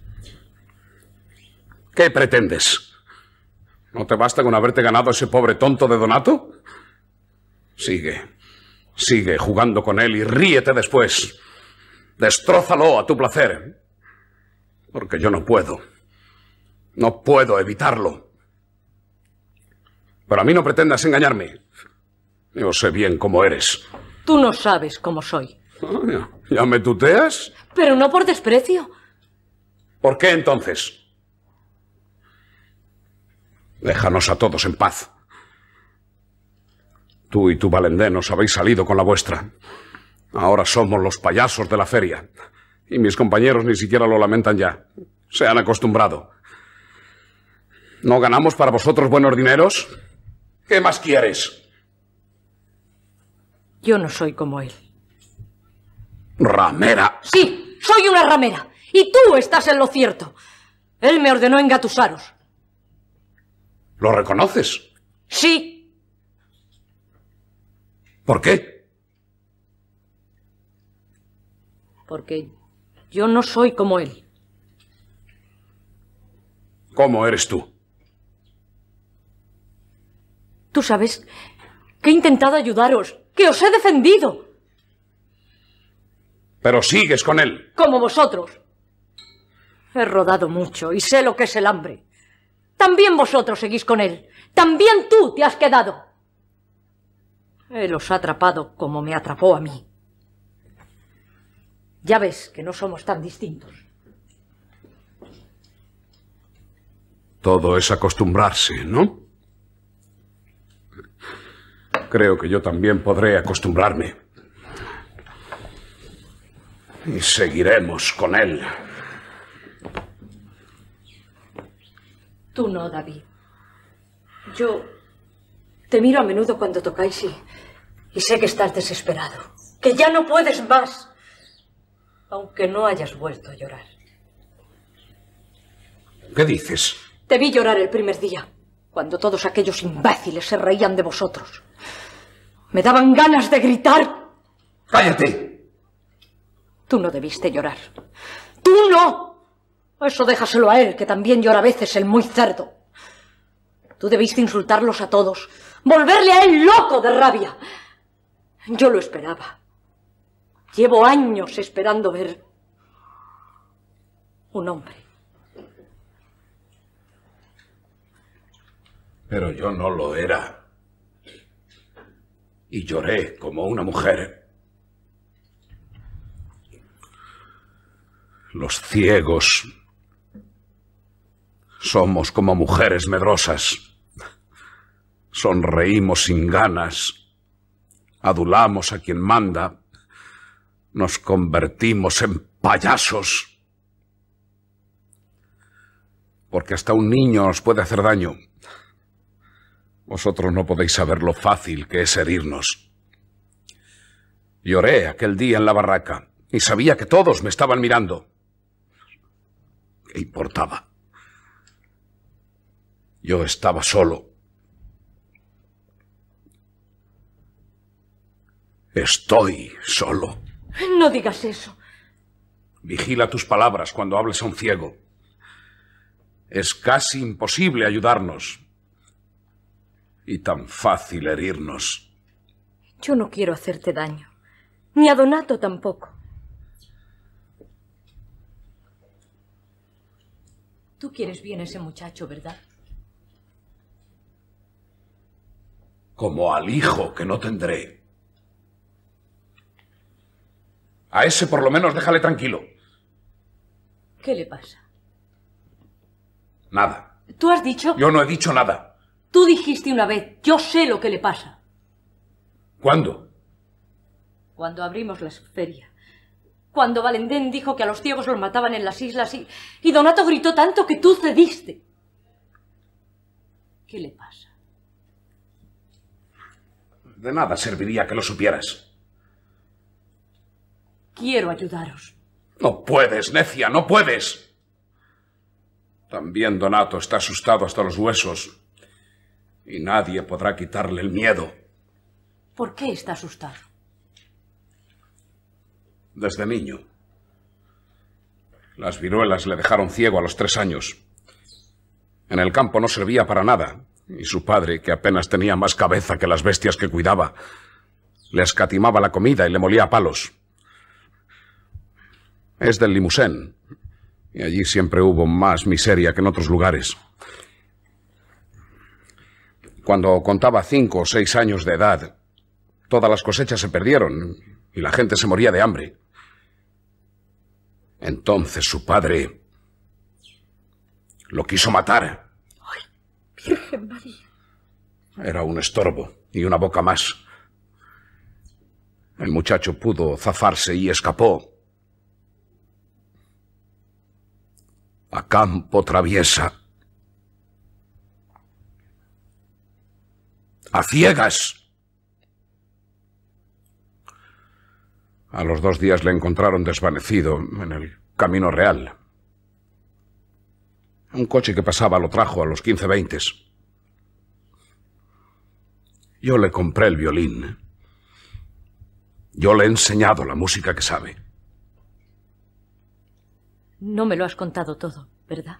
S14: ¿Qué pretendes? ¿No te basta con haberte ganado ese pobre tonto de Donato? Sigue, sigue jugando con él y ríete después. Destrózalo a tu placer. Porque yo no puedo. No puedo evitarlo. Pero a mí no pretendas engañarme. Yo sé bien cómo eres.
S13: Tú no sabes cómo soy.
S14: Ah, ya, ¿ya me tuteas?
S13: Pero no por desprecio.
S14: ¿Por qué entonces? Déjanos a todos en paz. Tú y tu Valendén os habéis salido con la vuestra. Ahora somos los payasos de la feria. Y mis compañeros ni siquiera lo lamentan ya. Se han acostumbrado. ¿No ganamos para vosotros buenos dineros? ¿Qué más quieres?
S13: Yo no soy como él.
S14: Ramera.
S13: Sí, soy una ramera. Y tú estás en lo cierto. Él me ordenó engatusaros.
S14: ¿Lo reconoces?
S13: Sí.
S14: ¿Por qué?
S13: Porque yo no soy como él.
S14: ¿Cómo eres tú?
S13: Tú sabes que he intentado ayudaros, que os he defendido.
S14: Pero sigues con él.
S13: Como vosotros. He rodado mucho y sé lo que es el hambre. También vosotros seguís con él. También tú te has quedado. Él os ha atrapado como me atrapó a mí. Ya ves que no somos tan distintos.
S14: Todo es acostumbrarse, ¿no? Creo que yo también podré acostumbrarme. Y seguiremos con él.
S13: Tú no, David. Yo te miro a menudo cuando tocáis y, y sé que estás desesperado, que ya no puedes más, aunque no hayas vuelto a llorar.
S14: ¿Qué dices?
S13: Te vi llorar el primer día, cuando todos aquellos imbéciles se reían de vosotros. Me daban ganas de gritar.
S14: ¡Cállate!
S13: Tú no debiste llorar. ¡Tú no! Eso déjaselo a él, que también llora a veces, el muy cerdo. Tú debiste insultarlos a todos, volverle a él loco de rabia. Yo lo esperaba. Llevo años esperando ver un hombre.
S14: Pero yo no lo era. Y lloré como una mujer. Los ciegos somos como mujeres medrosas. Sonreímos sin ganas. Adulamos a quien manda. Nos convertimos en payasos. Porque hasta un niño nos puede hacer daño. Vosotros no podéis saber lo fácil que es herirnos. Lloré aquel día en la barraca y sabía que todos me estaban mirando. ¿Qué importaba? Yo estaba solo. Estoy solo.
S13: No digas eso.
S14: Vigila tus palabras cuando hables a un ciego. Es casi imposible ayudarnos. Y tan fácil herirnos.
S13: Yo no quiero hacerte daño. Ni a Donato tampoco. Tú quieres bien a ese muchacho, ¿verdad?
S14: Como al hijo que no tendré. A ese por lo menos déjale tranquilo.
S13: ¿Qué le pasa?
S14: Nada.
S13: ¿Tú has dicho?
S14: Yo no he dicho nada.
S13: Tú dijiste una vez, yo sé lo que le pasa.
S14: ¿Cuándo?
S13: Cuando abrimos la feria. Cuando Valendén dijo que a los ciegos los mataban en las islas y, y Donato gritó tanto que tú cediste. ¿Qué le pasa?
S14: De nada serviría que lo supieras.
S13: Quiero ayudaros.
S14: No puedes, necia, no puedes. También Donato está asustado hasta los huesos. Y nadie podrá quitarle el miedo.
S13: ¿Por qué está asustado?
S14: Desde niño. Las viruelas le dejaron ciego a los tres años. En el campo no servía para nada. Y su padre, que apenas tenía más cabeza que las bestias que cuidaba, le escatimaba la comida y le molía a palos. Es del Limousin. Y allí siempre hubo más miseria que en otros lugares. Cuando contaba cinco o seis años de edad, todas las cosechas se perdieron y la gente se moría de hambre. Entonces su padre lo quiso matar.
S13: ¡Ay, Virgen María!
S14: Era un estorbo y una boca más. El muchacho pudo zafarse y escapó. A campo traviesa. A ciegas. A los dos días le encontraron desvanecido en el Camino Real. Un coche que pasaba lo trajo a los quince veintes. Yo le compré el violín. Yo le he enseñado la música que sabe.
S13: No me lo has contado todo, ¿verdad?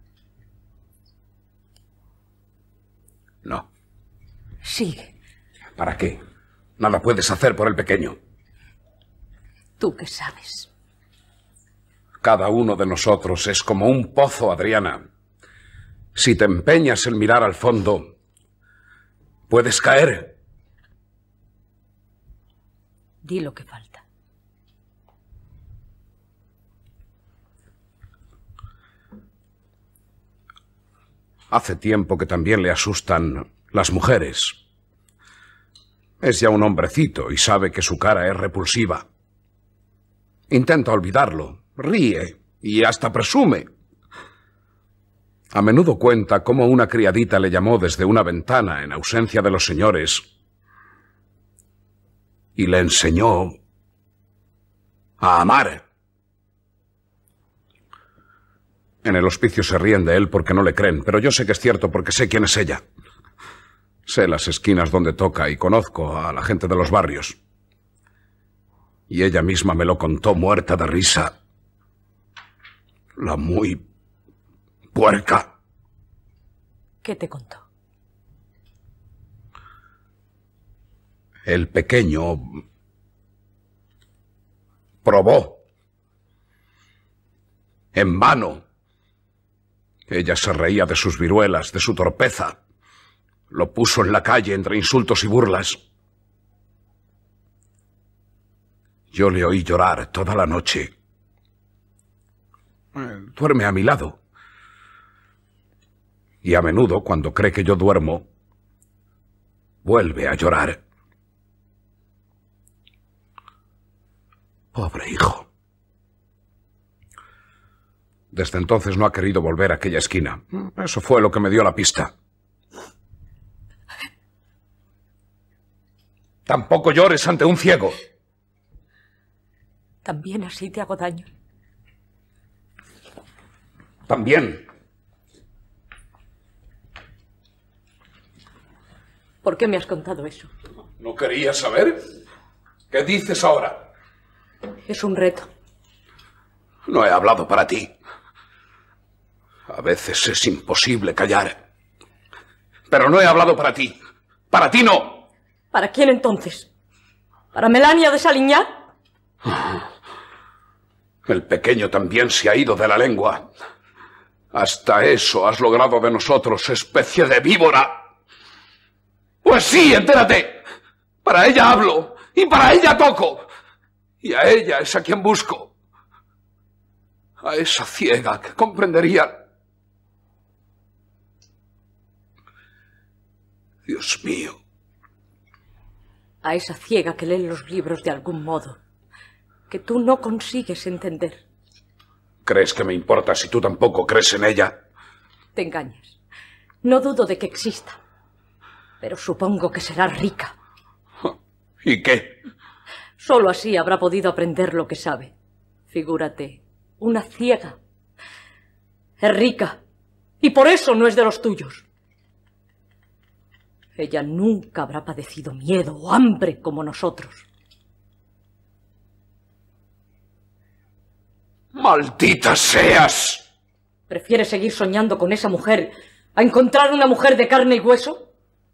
S14: No.
S13: Sigue.
S14: ¿Para qué? Nada puedes hacer por el pequeño.
S13: ¿Tú qué sabes?
S14: Cada uno de nosotros es como un pozo, Adriana. Si te empeñas en mirar al fondo, puedes caer.
S13: Di lo que falta.
S14: Hace tiempo que también le asustan las mujeres. Es ya un hombrecito y sabe que su cara es repulsiva. Intenta olvidarlo, ríe y hasta presume. A menudo cuenta cómo una criadita le llamó desde una ventana en ausencia de los señores y le enseñó a amar. En el hospicio se ríen de él porque no le creen, pero yo sé que es cierto porque sé quién es ella. Sé las esquinas donde toca y conozco a la gente de los barrios. Y ella misma me lo contó muerta de risa. La muy puerca.
S13: ¿Qué te contó?
S14: El pequeño probó. En vano. Ella se reía de sus viruelas, de su torpeza. Lo puso en la calle entre insultos y burlas. Yo le oí llorar toda la noche. Duerme a mi lado. Y a menudo, cuando cree que yo duermo, vuelve a llorar. Pobre hijo. Desde entonces no ha querido volver a aquella esquina. Eso fue lo que me dio la pista. Tampoco llores ante un ciego.
S13: ¿También así te hago daño?
S14: También.
S13: ¿Por qué me has contado eso?
S14: ¿No querías saber? ¿Qué dices ahora?
S13: Es un reto.
S14: No he hablado para ti. A veces es imposible callar. Pero no he hablado para ti. Para ti no.
S13: ¿Para quién entonces? ¿Para Melania de Saliñán?
S14: El pequeño también se ha ido de la lengua. Hasta eso has logrado de nosotros, especie de víbora. Pues sí, entérate. Para ella hablo y para ella toco. Y a ella es a quien busco. A esa ciega que comprendería. Dios mío.
S13: A esa ciega que lee los libros de algún modo, que tú no consigues entender.
S14: ¿Crees que me importa si tú tampoco crees en ella?
S13: Te engañas. No dudo de que exista, pero supongo que será rica.
S14: ¿Y qué?
S13: Solo así habrá podido aprender lo que sabe. Figúrate, una ciega. Es rica, y por eso no es de los tuyos. Ella nunca habrá padecido miedo o hambre como nosotros.
S14: ¡Maldita seas!
S13: ¿Prefieres seguir soñando con esa mujer a encontrar una mujer de carne y hueso?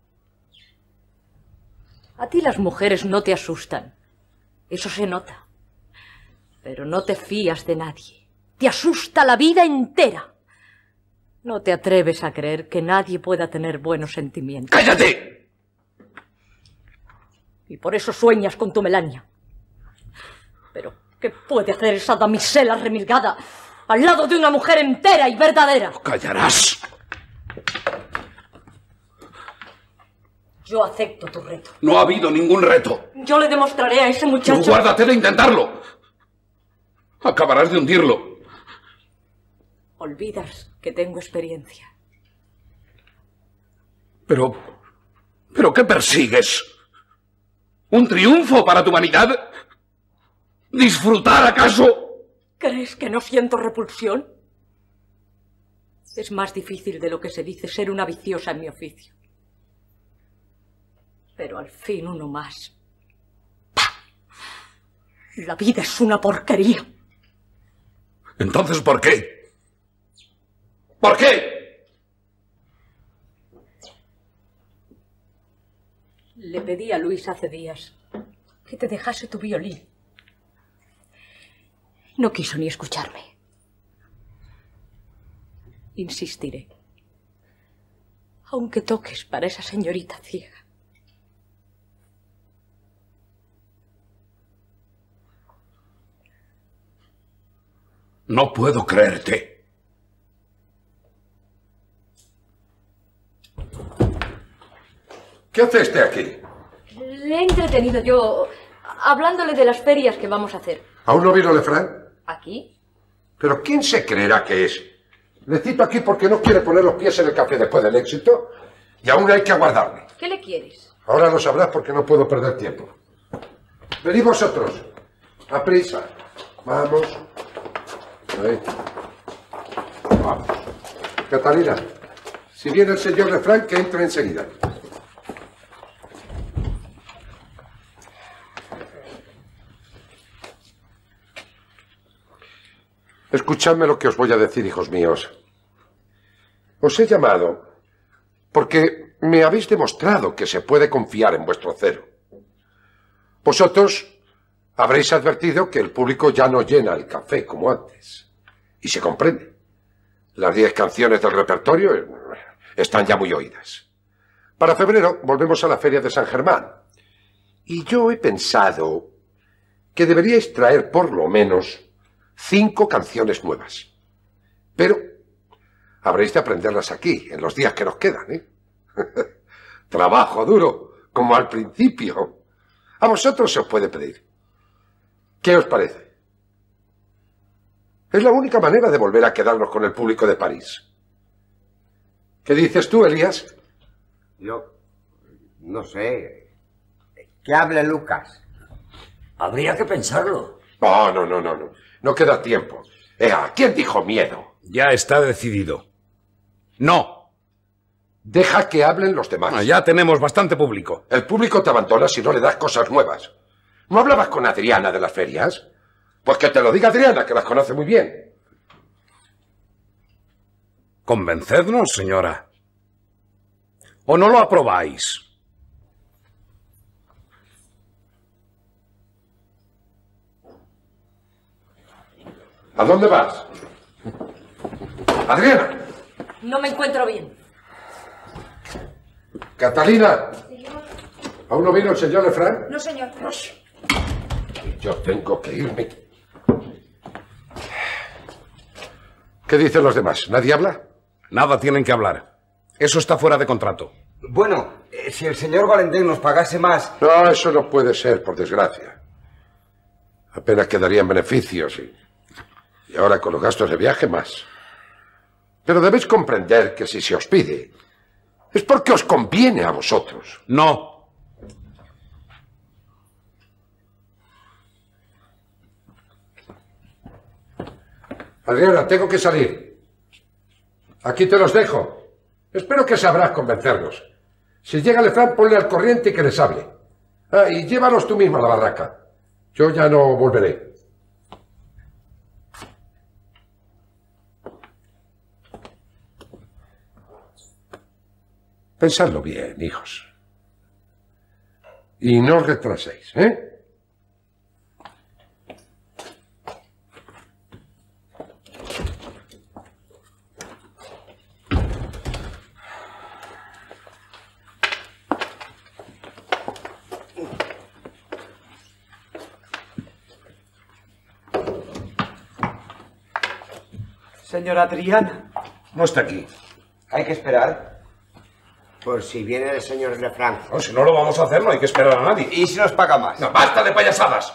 S13: A ti las mujeres no te asustan. Eso se nota. Pero no te fías de nadie. Te asusta la vida entera. No te atreves a creer que nadie pueda tener buenos sentimientos.
S14: ¡Cállate!
S13: Y por eso sueñas con tu Melania. Pero, ¿qué puede hacer esa damisela remilgada al lado de una mujer entera y verdadera?
S14: ¡Callarás!
S13: Yo acepto tu reto.
S14: No ha habido ningún reto.
S13: Yo le demostraré a ese muchacho...
S14: Tú guárdate de intentarlo. Acabarás de hundirlo.
S13: Olvidas que tengo experiencia.
S14: Pero... ¿Pero qué persigues? ¿Un triunfo para tu vanidad? ¿Disfrutar acaso?
S13: ¿Crees que no siento repulsión? Es más difícil de lo que se dice ser una viciosa en mi oficio. Pero al fin uno más. ¡Pah! La vida es una porquería.
S14: Entonces, ¿por qué? ¿Por qué?
S13: Le pedí a Luis hace días que te dejase tu violín. No quiso ni escucharme. Insistiré. Aunque toques para esa señorita ciega.
S14: No puedo creerte. ¿Qué hace este aquí?
S13: Le he entretenido yo hablándole de las ferias que vamos a hacer.
S15: ¿Aún no vino Lefranc?
S13: ¿Aquí?
S15: ¿Pero quién se creerá que es? Le cito aquí porque no quiere poner los pies en el café después del éxito y aún hay que aguardarle.
S13: ¿Qué le quieres?
S15: Ahora lo sabrás porque no puedo perder tiempo. Venid vosotros. A prisa. Vamos. Ahí. Vamos. Catalina, si viene el señor Lefranc, que entre enseguida. Escuchadme lo que os voy a decir, hijos míos. Os he llamado porque me habéis demostrado que se puede confiar en vuestro celo. Vosotros habréis advertido que el público ya no llena el café como antes. Y se comprende. Las diez canciones del repertorio están ya muy oídas. Para febrero volvemos a la feria de San Germán. Y yo he pensado que deberíais traer por lo menos cinco canciones nuevas. Pero habréis de aprenderlas aquí, en los días que nos quedan, ¿eh? Trabajo duro, como al principio. A vosotros se os puede pedir. ¿Qué os parece? Es la única manera de volver a quedarnos con el público de París. ¿Qué dices tú, Elías?
S16: Yo no sé. ¿Qué hable Lucas?
S17: Habría que pensarlo.
S15: No, no, no, no, no. No queda tiempo. Ea, ¿quién dijo miedo?
S14: Ya está decidido. No.
S15: Deja que hablen los demás.
S14: Ah, ya tenemos bastante público.
S15: El público te abandona si no le das cosas nuevas. ¿No hablabas con Adriana de las ferias? Pues que te lo diga Adriana, que las conoce muy bien.
S14: Convencednos, señora. ¿O no lo aprobáis?
S15: ¿A dónde vas? Adriana.
S13: No me encuentro bien.
S15: Catalina. ¿Aún no vino el señor Lefranc?
S7: No, señor.
S15: Yo tengo que irme. ¿Qué dicen los demás? ¿Nadie habla?
S14: Nada tienen que hablar. Eso está fuera de contrato.
S16: Bueno, eh, si el señor Valentín nos pagase más...
S15: No, eso no puede ser, por desgracia. Apenas quedarían beneficios y... Y ahora con los gastos de viaje más. Pero debéis comprender que si se os pide, es porque os conviene a vosotros.
S14: No.
S15: Adriana, tengo que salir. Aquí te los dejo. Espero que sabrás convencerlos. Si llega Lefranc, ponle al corriente y que les hable. Ah, y llévalos tú mismo a la barraca. Yo ya no volveré. Pensadlo bien, hijos. Y no os retraséis, ¿eh?
S6: Señora Adriana.
S14: No está aquí.
S16: Hay que esperar. Por si viene el señor Lefranc.
S14: No, si no lo vamos a hacer, no hay que esperar a nadie.
S16: ¿Y si nos paga más?
S14: No, basta de payasadas.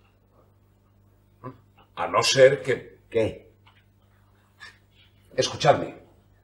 S14: A no ser que...
S16: ¿Qué?
S14: Escuchadme.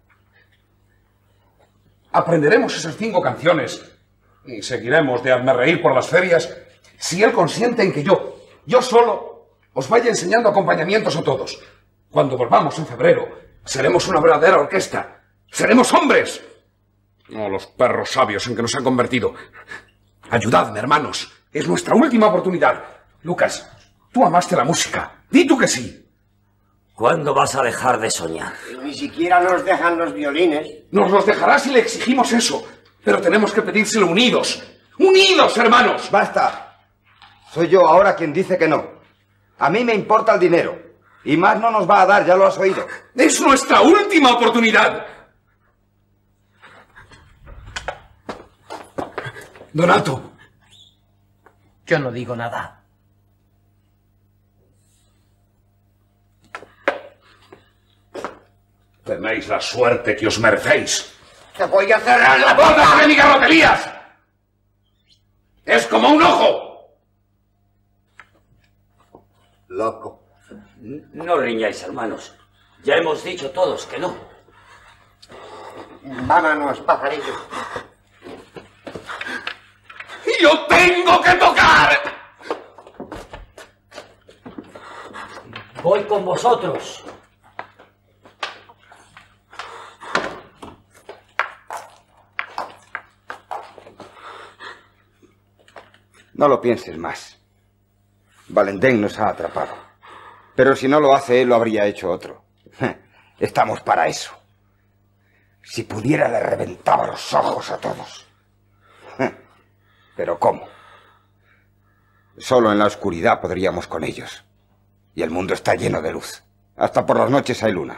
S14: Aprenderemos esas cinco canciones y seguiremos de hazme reír por las ferias si él consiente en que yo, yo solo, os vaya enseñando acompañamientos a todos. Cuando volvamos en febrero, seremos una verdadera orquesta. ¡Seremos hombres! No los perros sabios en que nos han convertido. Ayudadme, hermanos. Es nuestra última oportunidad. Lucas, tú amaste la música. Di tú que sí.
S17: ¿Cuándo vas a dejar de soñar?
S16: Ni siquiera nos dejan los violines.
S14: Nos los dejará si le exigimos eso. Pero tenemos que pedírselo unidos. ¡Unidos, hermanos!
S18: Basta. Soy yo ahora quien dice que no. A mí me importa el dinero. Y más no nos va a dar, ya lo has oído.
S14: ¡Es nuestra última oportunidad! Donato.
S19: Yo no digo nada.
S14: Tenéis la suerte que os merecéis.
S16: ¡Te voy a cerrar la
S14: ¡Boca
S16: boca!
S14: de mi garroterías! ¡Es como un ojo!
S18: Loco.
S17: No riñáis, hermanos. Ya hemos dicho todos que no.
S16: Vámonos, pajarillo.
S14: ¡Yo tengo que tocar!
S17: Voy con vosotros.
S18: No lo pienses más. Valentín nos ha atrapado. Pero si no lo hace él, lo habría hecho otro. Estamos para eso. Si pudiera, le reventaba los ojos a todos. Pero ¿cómo? Solo en la oscuridad podríamos con ellos. Y el mundo está lleno de luz. Hasta por las noches hay luna.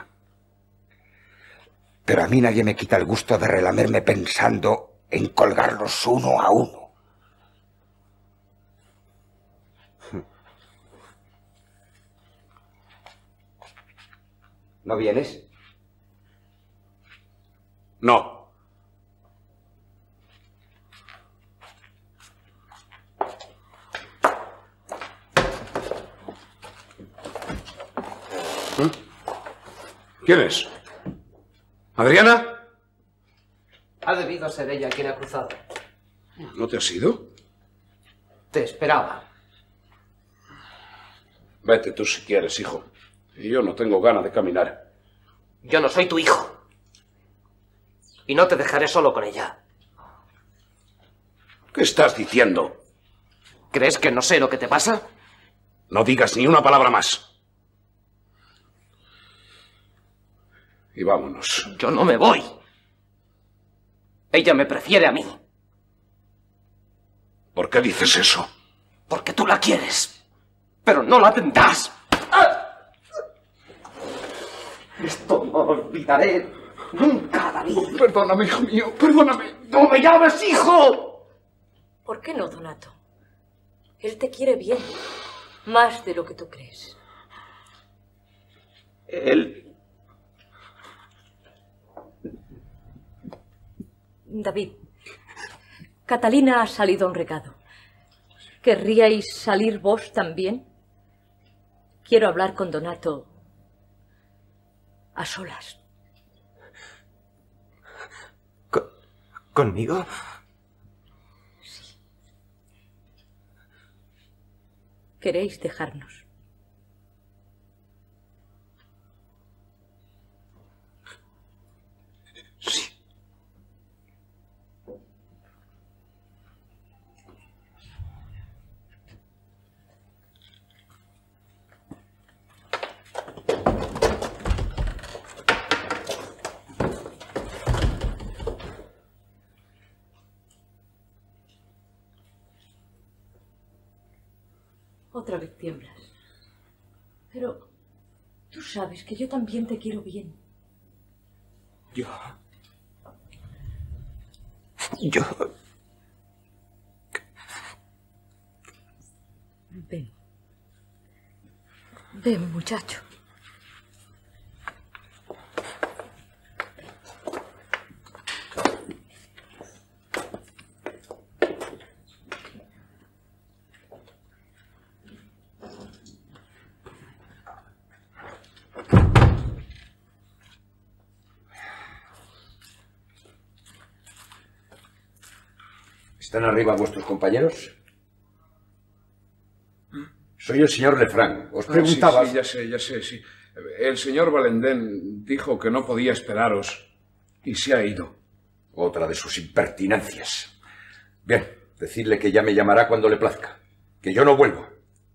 S18: Pero a mí nadie me quita el gusto de relamerme pensando en colgarlos uno a uno. ¿No vienes?
S14: No. ¿Eh? ¿Quién es? ¿Adriana?
S19: Ha debido ser ella quien ha cruzado.
S14: ¿No te has ido?
S19: Te esperaba.
S14: Vete tú si quieres, hijo. Y yo no tengo ganas de caminar.
S19: Yo no soy tu hijo. Y no te dejaré solo con ella.
S14: ¿Qué estás diciendo?
S19: ¿Crees que no sé lo que te pasa?
S14: No digas ni una palabra más. Y vámonos.
S19: Yo no me voy. Ella me prefiere a mí.
S14: ¿Por qué dices eso?
S19: Porque tú la quieres. Pero no la tendrás. Esto no lo olvidaré nunca, David.
S14: Perdóname, hijo mío, perdóname.
S19: ¡No me llames hijo!
S13: ¿Por qué no, Donato? Él te quiere bien, más de lo que tú crees.
S19: Él...
S13: David, Catalina ha salido a un recado. ¿Querríais salir vos también? Quiero hablar con Donato a solas.
S19: ¿Conmigo?
S13: Sí. ¿Queréis dejarnos?
S14: Sí.
S13: Otra vez tiemblas. Pero tú sabes que yo también te quiero bien.
S19: Yo... Yo...
S13: Ven. Ven, muchacho.
S18: ¿Están arriba vuestros compañeros?
S20: Soy el señor Lefranc. Os preguntaba...
S14: Ah, sí, sí, ya sé, ya sé, sí. El señor Valendén dijo que no podía esperaros y se ha ido.
S20: Otra de sus impertinencias. Bien, decidle que ya me llamará cuando le plazca. Que yo no vuelvo.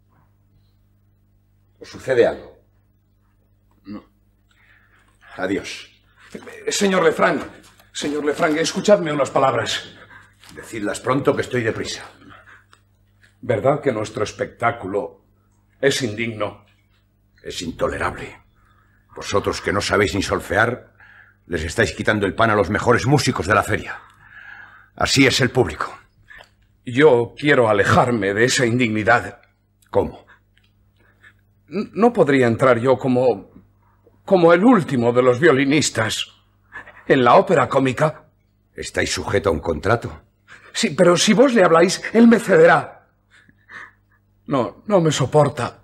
S20: ¿Os sucede algo?
S14: No.
S20: Adiós.
S14: Señor Lefranc, señor Lefranc, escuchadme unas palabras.
S20: Decidlas pronto que estoy deprisa.
S14: ¿Verdad que nuestro espectáculo es indigno?
S20: Es intolerable. Vosotros que no sabéis ni solfear, les estáis quitando el pan a los mejores músicos de la feria. Así es el público.
S14: Yo quiero alejarme de esa indignidad.
S20: ¿Cómo?
S14: No podría entrar yo como... como el último de los violinistas en la ópera cómica.
S20: ¿Estáis sujeto a un contrato?
S14: Sí, pero si vos le habláis, él me cederá. No, no me soporta.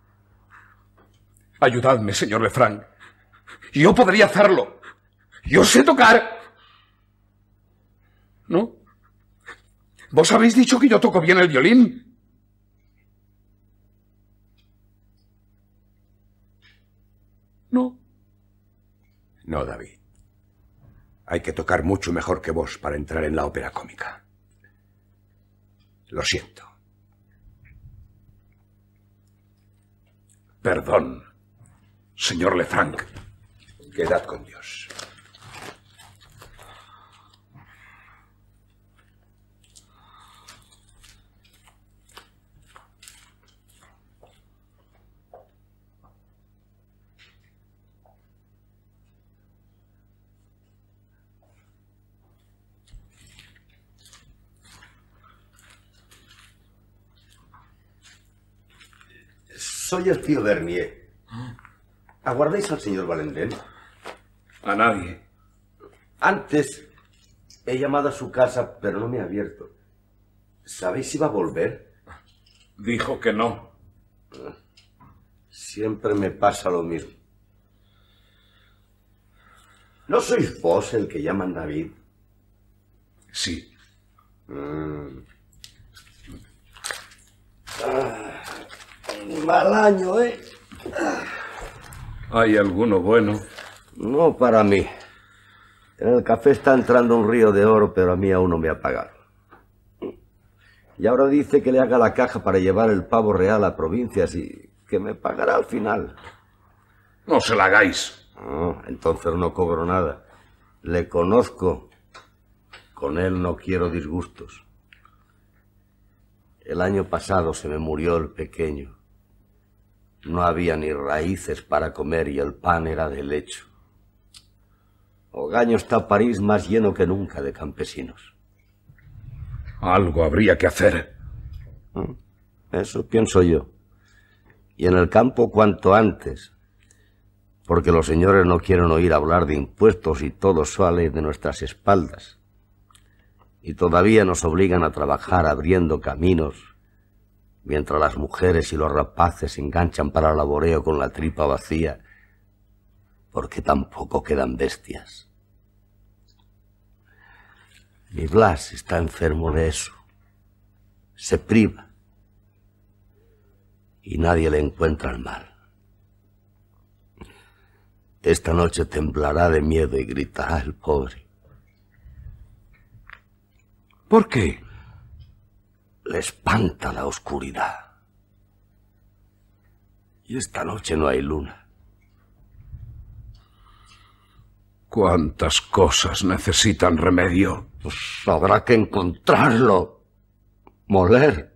S14: Ayudadme, señor Lefranc. Yo podría hacerlo. Yo sé tocar. ¿No? ¿Vos habéis dicho que yo toco bien el violín? No.
S20: No, David. Hay que tocar mucho mejor que vos para entrar en la ópera cómica. Lo siento.
S14: Perdón, señor Lefranc.
S20: Quedad con Dios.
S21: Soy el tío Bernier. ¿Aguardáis al señor Valendén?
S14: A nadie.
S21: Antes he llamado a su casa, pero no me ha abierto. ¿Sabéis si va a volver?
S14: Dijo que no.
S21: Siempre me pasa lo mismo. ¿No sois vos el que llaman David?
S14: Sí.
S21: Mm. Ah, mal año, ¿eh?
S14: ¿Hay alguno bueno?
S21: No para mí. En el café está entrando un río de oro, pero a mí aún no me ha pagado. Y ahora dice que le haga la caja para llevar el pavo real a provincias y que me pagará al final.
S14: No se la hagáis.
S21: No, entonces no cobro nada. Le conozco. Con él no quiero disgustos. El año pasado se me murió el pequeño. No había ni raíces para comer y el pan era de lecho. Ogaño está París más lleno que nunca de campesinos.
S14: Algo habría que hacer.
S21: Eso pienso yo. Y en el campo cuanto antes. Porque los señores no quieren oír hablar de impuestos y todo sale de nuestras espaldas. Y todavía nos obligan a trabajar abriendo caminos, mientras las mujeres y los rapaces se enganchan para el laboreo con la tripa vacía, porque tampoco quedan bestias. Mi Blas está enfermo de eso. Se priva. Y nadie le encuentra el mal. Esta noche temblará de miedo y gritará el pobre.
S14: ¿Por qué?
S21: Le espanta la oscuridad. Y esta noche no hay luna.
S14: ¿Cuántas cosas necesitan remedio?
S21: Pues habrá que encontrarlo. Moler.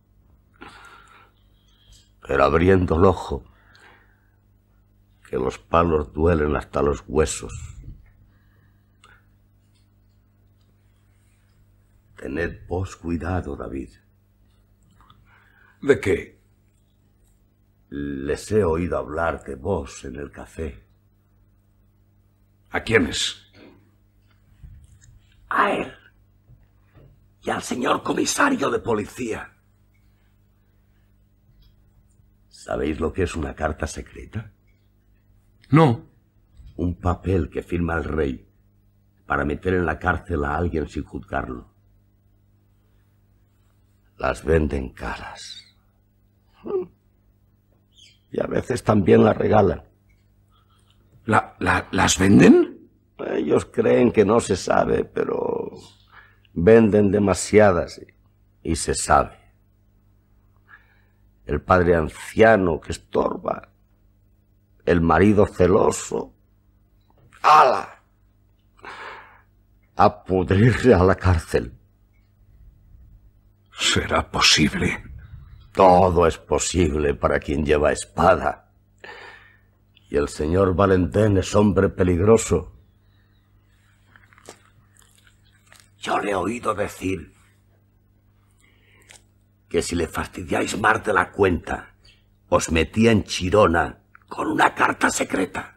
S21: Pero abriendo el ojo, que los palos duelen hasta los huesos. Tened vos cuidado, David.
S14: ¿De qué?
S21: Les he oído hablar de vos en el café.
S14: ¿A quiénes?
S21: A él. Y al señor comisario de policía. ¿Sabéis lo que es una carta secreta?
S14: No.
S21: Un papel que firma el rey para meter en la cárcel a alguien sin juzgarlo. Las venden caras. Y a veces también las regalan.
S14: ¿La, la, ¿Las venden?
S21: Ellos creen que no se sabe, pero venden demasiadas y, y se sabe. El padre anciano que estorba, el marido celoso. ¡Hala! A pudrirse a la cárcel.
S14: ¿Será posible?
S21: Todo es posible para quien lleva espada. Y el señor Valentín es hombre peligroso. Yo le he oído decir que si le fastidiáis más de la cuenta, os metía en Chirona con una carta secreta.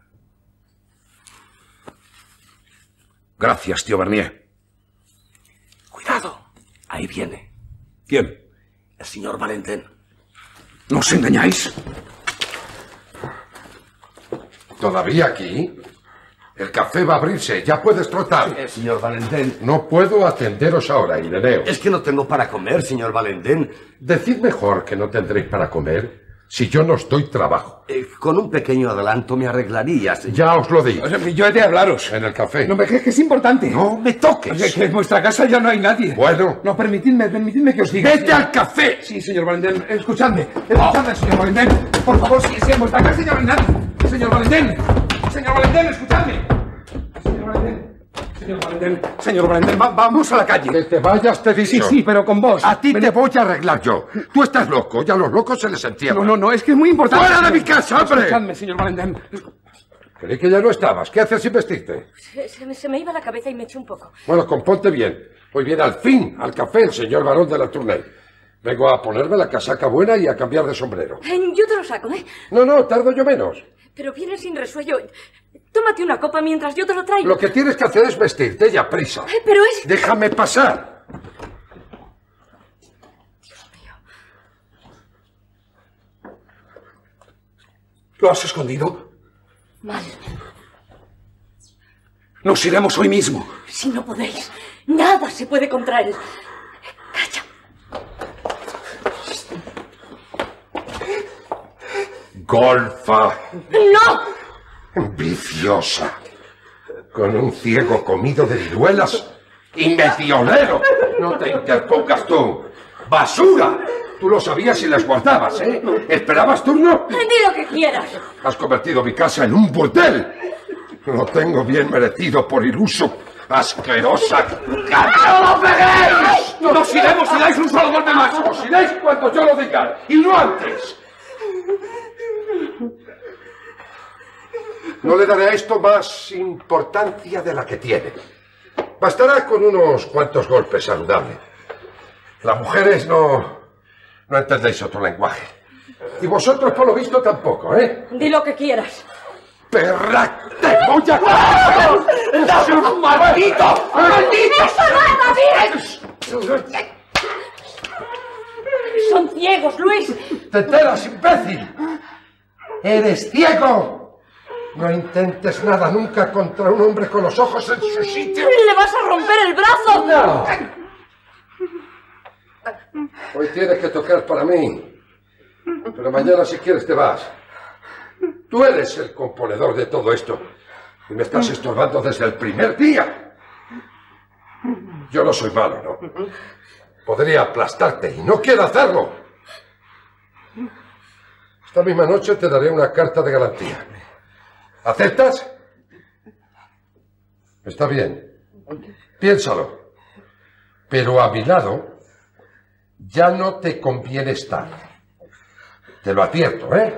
S14: Gracias, tío Bernier.
S21: Cuidado, ahí viene.
S14: ¿Quién?
S21: El señor Valentín.
S14: ¿No os engañáis?
S15: ¿Todavía aquí? El café va a abrirse, ya puedes trotar.
S21: Sí, señor Valentín.
S15: No puedo atenderos ahora, Ireneo.
S21: Es que no tengo para comer, señor Valentín.
S15: Decid mejor que no tendréis para comer si yo no os doy trabajo.
S21: Eh, con un pequeño adelanto me arreglarías.
S15: Ya os lo digo.
S14: O sea, yo he de hablaros.
S15: En el café.
S14: No me crees que es importante.
S15: No me toques.
S14: O sea, que en vuestra casa ya no hay nadie.
S15: Bueno.
S14: No, permitidme, permitidme que os diga.
S15: ¡Vete al café!
S14: Sí, señor Valentín. Escuchadme. Escuchadme, señor Valentín. Por favor, si, si en vuestra casa ya no hay nadie. Señor Valentín. Señor Valentín, escuchadme. Señor Valentín. Señor Valentín. Señor Valentín, va, vamos a la calle.
S15: Que te vayas, te he dicho.
S14: Sí, sí, pero con vos.
S15: A ti
S14: Ven...
S15: te voy a arreglar yo. Tú estás loco, ya a los locos se les entierra.
S14: No, no, no, es que es muy importante.
S15: ¡Fuera de mi casa, hombre!
S14: Escuchadme, señor Valentín.
S15: Creí que ya no estabas. ¿Qué haces sin vestirte?
S13: Se, se me, se me iba la cabeza y me eché un poco.
S15: Bueno, componte bien. Hoy viene al fin al café el señor barón de la Tournelle. Vengo a ponerme la casaca buena y a cambiar de sombrero.
S13: Yo te lo saco, ¿eh?
S15: No, no, tardo yo menos.
S13: Pero viene sin resuello. Tómate una copa mientras yo te lo traigo.
S15: Lo que tienes que hacer es vestirte y a prisa.
S13: Ay, pero es...
S15: Déjame pasar.
S13: Dios mío.
S14: ¿Lo has escondido?
S13: Mal.
S14: Nos iremos hoy mismo.
S13: Si no podéis, nada se puede contra él. Calla.
S15: Golfa.
S13: ¡No!
S15: Viciosa. Con un ciego comido de viruelas y mediolero. No te interpongas tú. ¡Basura! Tú lo sabías y las guardabas, ¿eh? ¿Esperabas turno?
S13: Di lo que quieras.
S15: Has convertido mi casa en un burdel. Lo tengo bien merecido por iluso. ¡Asquerosa! ¡No lo peguéis!
S14: ¡Nos iremos si dais un solo golpe más!
S15: ¡Os iréis cuando yo lo diga! ¡Y no antes! No le daré a esto más importancia de la que tiene. Bastará con unos cuantos golpes saludables. Las mujeres no... no entendéis otro lenguaje. Y vosotros, por lo visto, tampoco, ¿eh?
S13: Di lo que quieras.
S15: ¡Perra! ¡Te voy a... ¡Dame un maldito! ¡Maldito!
S13: ¡Eso no es David! Son ciegos, Luis.
S15: ¡Te enteras, imbécil! ¡Eres ciego! No intentes nada nunca contra un hombre con los ojos en su sitio.
S13: ¡Le vas a romper el brazo!
S15: No. Hoy tienes que tocar para mí. Pero mañana, si quieres, te vas. Tú eres el componedor de todo esto. Y me estás estorbando desde el primer día. Yo no soy malo, ¿no? Podría aplastarte y no quiero hacerlo. Esta misma noche te daré una carta de garantía. ¿Aceptas? Está bien. Piénsalo. Pero a mi lado ya no te conviene estar. Te lo advierto, ¿eh?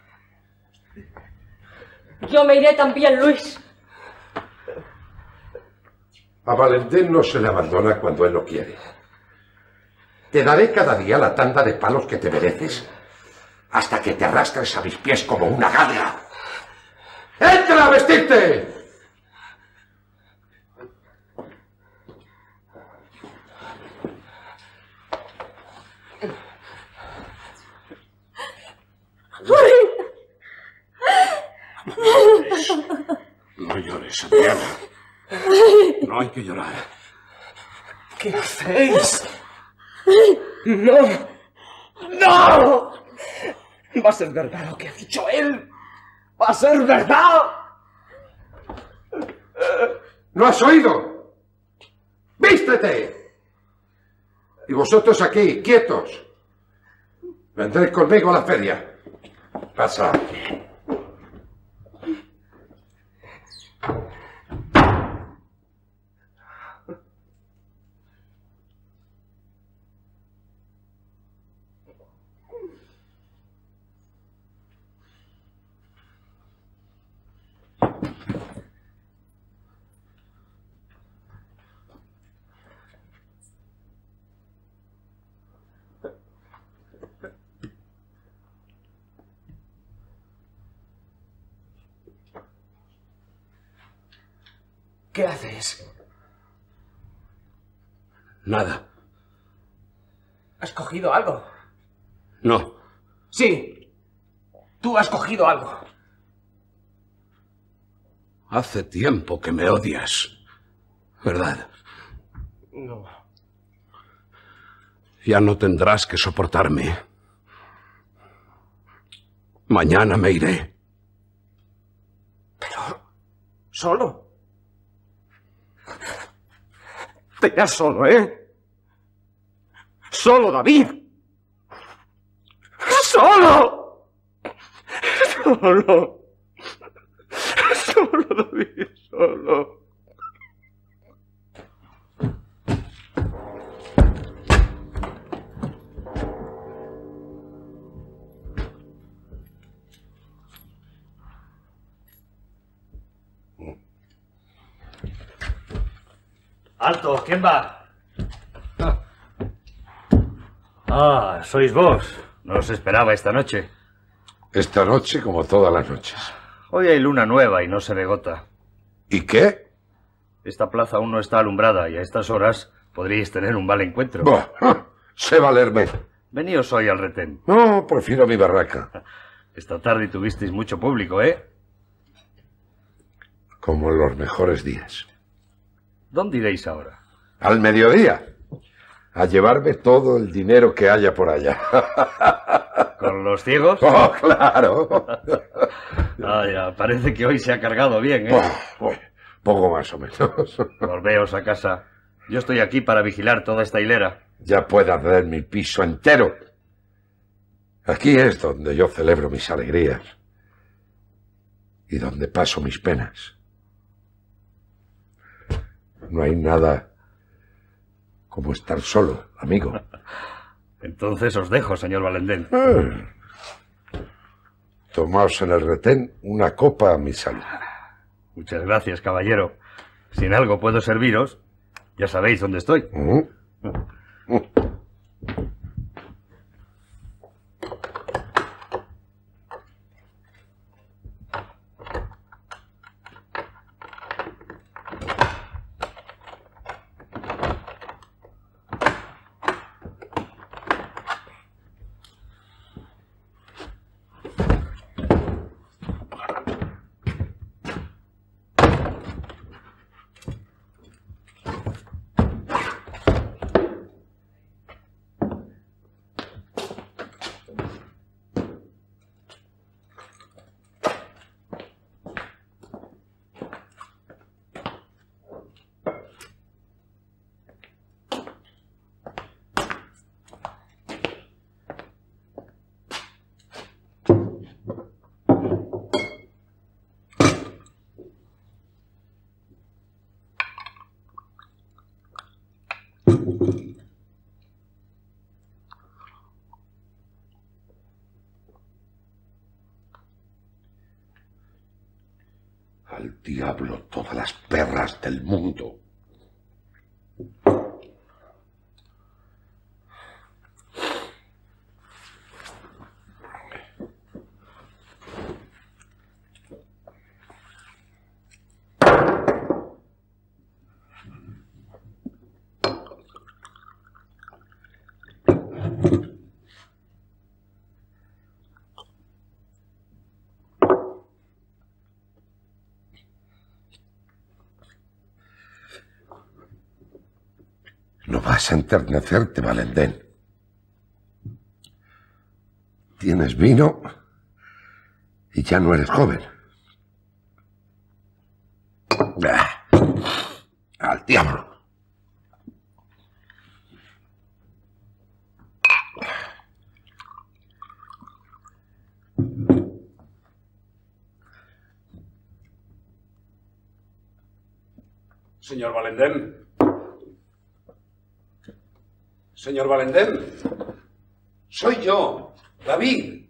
S13: Yo me iré también, Luis.
S15: A Valentín no se le abandona cuando él lo quiere. Te daré cada día la tanda de palos que te mereces hasta que te arrastres a mis pies como una galga. ¡Entra a vestirte!
S14: No llores, Adriana. No hay que llorar.
S11: ¿Qué hacéis? ¡No! ¡No! Va a ser verdad lo que ha dicho él. Va a ser verdad.
S15: ¿No has oído? ¡Vístete! Y vosotros aquí, quietos. Vendréis conmigo a la feria. Pasa.
S11: ¿Qué haces?
S14: Nada.
S11: ¿Has cogido algo?
S14: No.
S11: Sí. Tú has cogido algo.
S14: Hace tiempo que me odias, ¿verdad?
S11: No.
S14: Ya no tendrás que soportarme. Mañana me iré.
S11: Pero... ¿solo? Te irás solo, ¿eh? Solo, David. Solo. Solo. Solo, David, solo.
S8: ¡Alto! ¿Quién va? Ah, sois vos. No os esperaba esta noche.
S15: Esta noche como todas las noches.
S8: Hoy hay luna nueva y no se ve gota.
S15: ¿Y qué?
S8: Esta plaza aún no está alumbrada y a estas horas podríais tener un mal encuentro.
S15: Bah, sé valerme.
S8: Veníos hoy al retén.
S15: No, prefiero mi barraca.
S8: Esta tarde tuvisteis mucho público, ¿eh?
S15: Como en los mejores días.
S8: ¿Dónde iréis ahora?
S15: Al mediodía. A llevarme todo el dinero que haya por allá.
S8: ¿Con los ciegos?
S15: ¡Oh, claro!
S8: Vaya, parece que hoy se ha cargado bien, ¿eh?
S15: Oh, oh, poco más o menos.
S8: Volveos a casa. Yo estoy aquí para vigilar toda esta hilera.
S15: Ya puedas ver mi piso entero. Aquí es donde yo celebro mis alegrías. Y donde paso mis penas. No hay nada como estar solo, amigo.
S8: Entonces os dejo, señor Valendén.
S15: Eh. Tomaos en el retén una copa a mi salud.
S8: Muchas gracias, caballero. Si en algo puedo serviros, ya sabéis dónde estoy.
S15: ¿Mm? ¿Mm? Al diablo todas las perras del mundo. No vas a enternecerte, Valendén. Tienes vino y ya no eres joven. Ah, al diablo.
S14: Señor Valendén. Señor Valendén. Soy yo, David.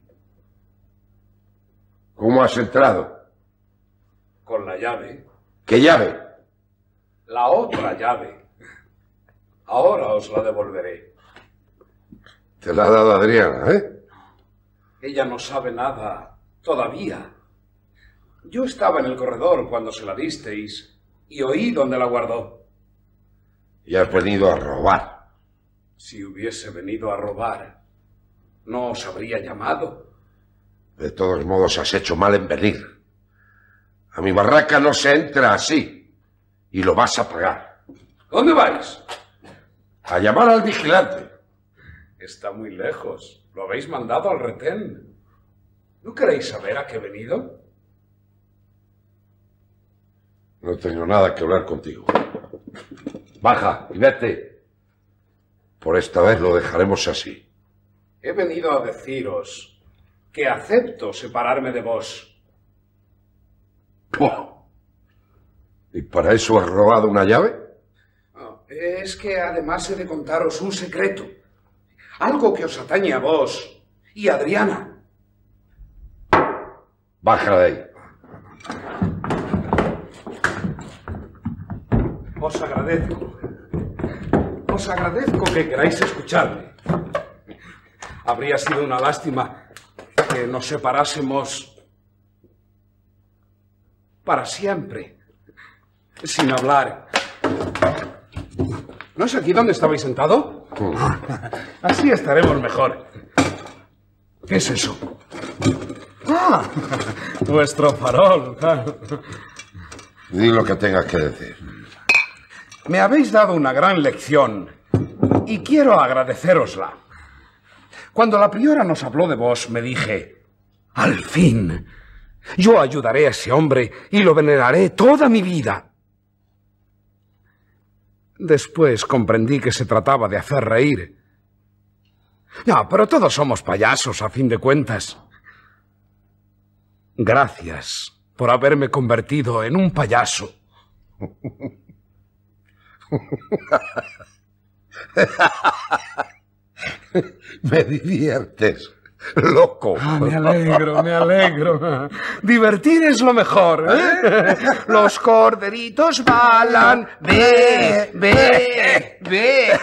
S15: ¿Cómo has entrado?
S14: Con la llave.
S15: ¿Qué llave?
S14: La otra llave. Ahora os la devolveré.
S15: Te la ha dado Adriana, ¿eh?
S14: Ella no sabe nada todavía. Yo estaba en el corredor cuando se la disteis y oí dónde la guardó.
S15: Y has venido a robar.
S14: Si hubiese venido a robar, no os habría llamado.
S15: De todos modos, has hecho mal en venir. A mi barraca no se entra así. Y lo vas a pagar.
S14: ¿Dónde vais?
S15: A llamar al vigilante.
S14: Está muy lejos. Lo habéis mandado al retén. ¿No queréis saber a qué he venido?
S15: No tengo nada que hablar contigo. Baja y vete. Por esta vez lo dejaremos así.
S14: He venido a deciros que acepto separarme de vos.
S15: ¡Puah! ¿Y para eso has robado una llave?
S14: No, es que además he de contaros un secreto. Algo que os atañe a vos y a Adriana.
S15: Baja de ahí.
S14: Os agradezco. Os agradezco que queráis escucharme. Habría sido una lástima que nos separásemos para siempre, sin hablar. ¿No es aquí donde estabais sentado? Así estaremos mejor. ¿Qué es eso? ¡Ah! Vuestro farol.
S15: Di lo que tengas que decir.
S14: Me habéis dado una gran lección y quiero agradecérosla. Cuando la priora nos habló de vos, me dije, al fin, yo ayudaré a ese hombre y lo veneraré toda mi vida. Después comprendí que se trataba de hacer reír. No, pero todos somos payasos, a fin de cuentas. Gracias por haberme convertido en un payaso.
S15: Me diviertes, loco.
S14: Ah, me alegro, me alegro. Divertir es lo mejor, ¿eh? Los corderitos balan. Ve, ve, ve.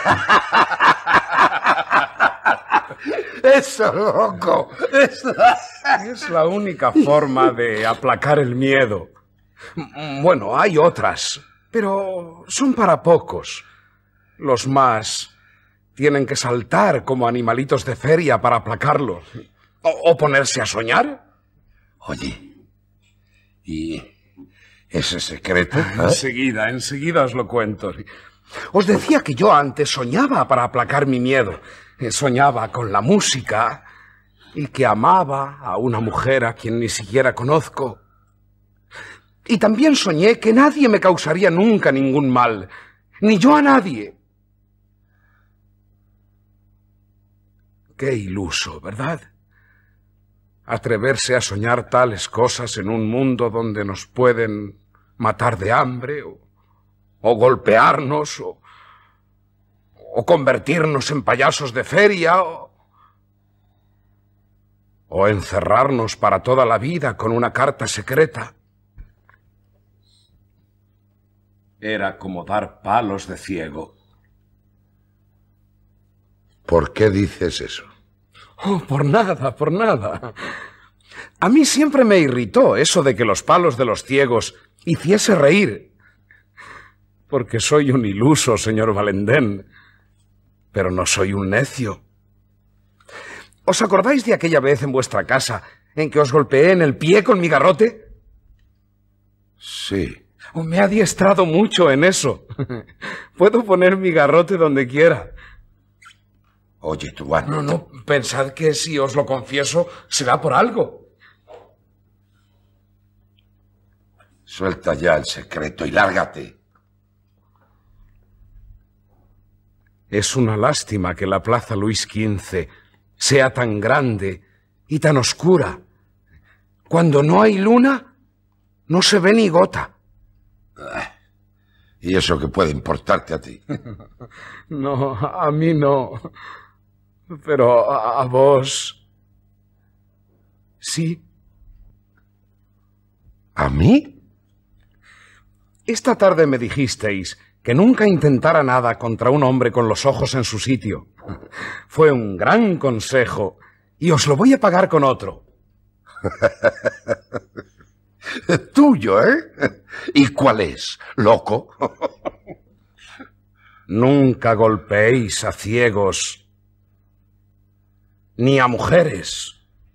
S15: Eso, loco. Eso.
S14: Es la única forma de aplacar el miedo. Bueno, hay otras, pero son para pocos. Los más tienen que saltar como animalitos de feria para aplacarlo. O, o ponerse a soñar.
S15: Oye, ¿y ese secreto? ¿Eh?
S14: Enseguida, enseguida os lo cuento. Os decía que yo antes soñaba para aplacar mi miedo. Soñaba con la música y que amaba a una mujer a quien ni siquiera conozco. Y también soñé que nadie me causaría nunca ningún mal, ni yo a nadie. Qué iluso, ¿verdad? Atreverse a soñar tales cosas en un mundo donde nos pueden matar de hambre, o, o golpearnos, o, o convertirnos en payasos de feria, o, o encerrarnos para toda la vida con una carta secreta. Era como dar palos de ciego.
S15: ¿Por qué dices eso?
S14: Oh, por nada, por nada. A mí siempre me irritó eso de que los palos de los ciegos hiciese reír. Porque soy un iluso, señor Valendén. Pero no soy un necio. ¿Os acordáis de aquella vez en vuestra casa en que os golpeé en el pie con mi garrote?
S15: Sí.
S14: Oh, me he adiestrado mucho en eso. Puedo poner mi garrote donde quiera.
S15: Oye, Truán.
S14: No, no, Pensad que si os lo confieso, será por algo.
S15: Suelta ya el secreto y lárgate.
S14: Es una lástima que la Plaza Luis quince sea tan grande y tan oscura. Cuando no hay luna, no se ve ni gota.
S15: ¿Y eso qué puede importarte a ti?
S14: No, a mí no. Pero a, a vos... sí.
S15: ¿A mí?
S14: Esta tarde me dijisteis que nunca intentara nada contra un hombre con los ojos en su sitio. Fue un gran consejo y os lo voy a pagar con otro.
S15: Tuyo, ¿eh? ¿Y cuál es, loco?
S14: Nunca golpeéis a ciegos ni a mujeres.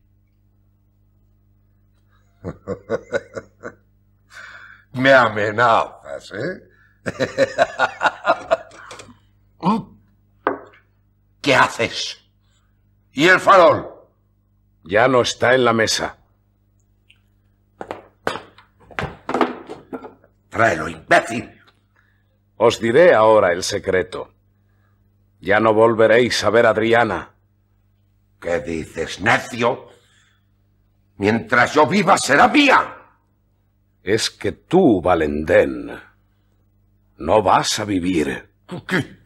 S15: Me amenazas, ¿eh? ¿Qué haces? ¿Y el farol?
S14: Ya no está en la mesa.
S15: Tráelo, imbécil.
S14: Os diré ahora el secreto. Ya no volveréis a ver a Adriana.
S15: ¿Qué dices, necio? Mientras yo viva será mía.
S14: Es que tú, Valendén, no vas a vivir.
S15: ¿Qué?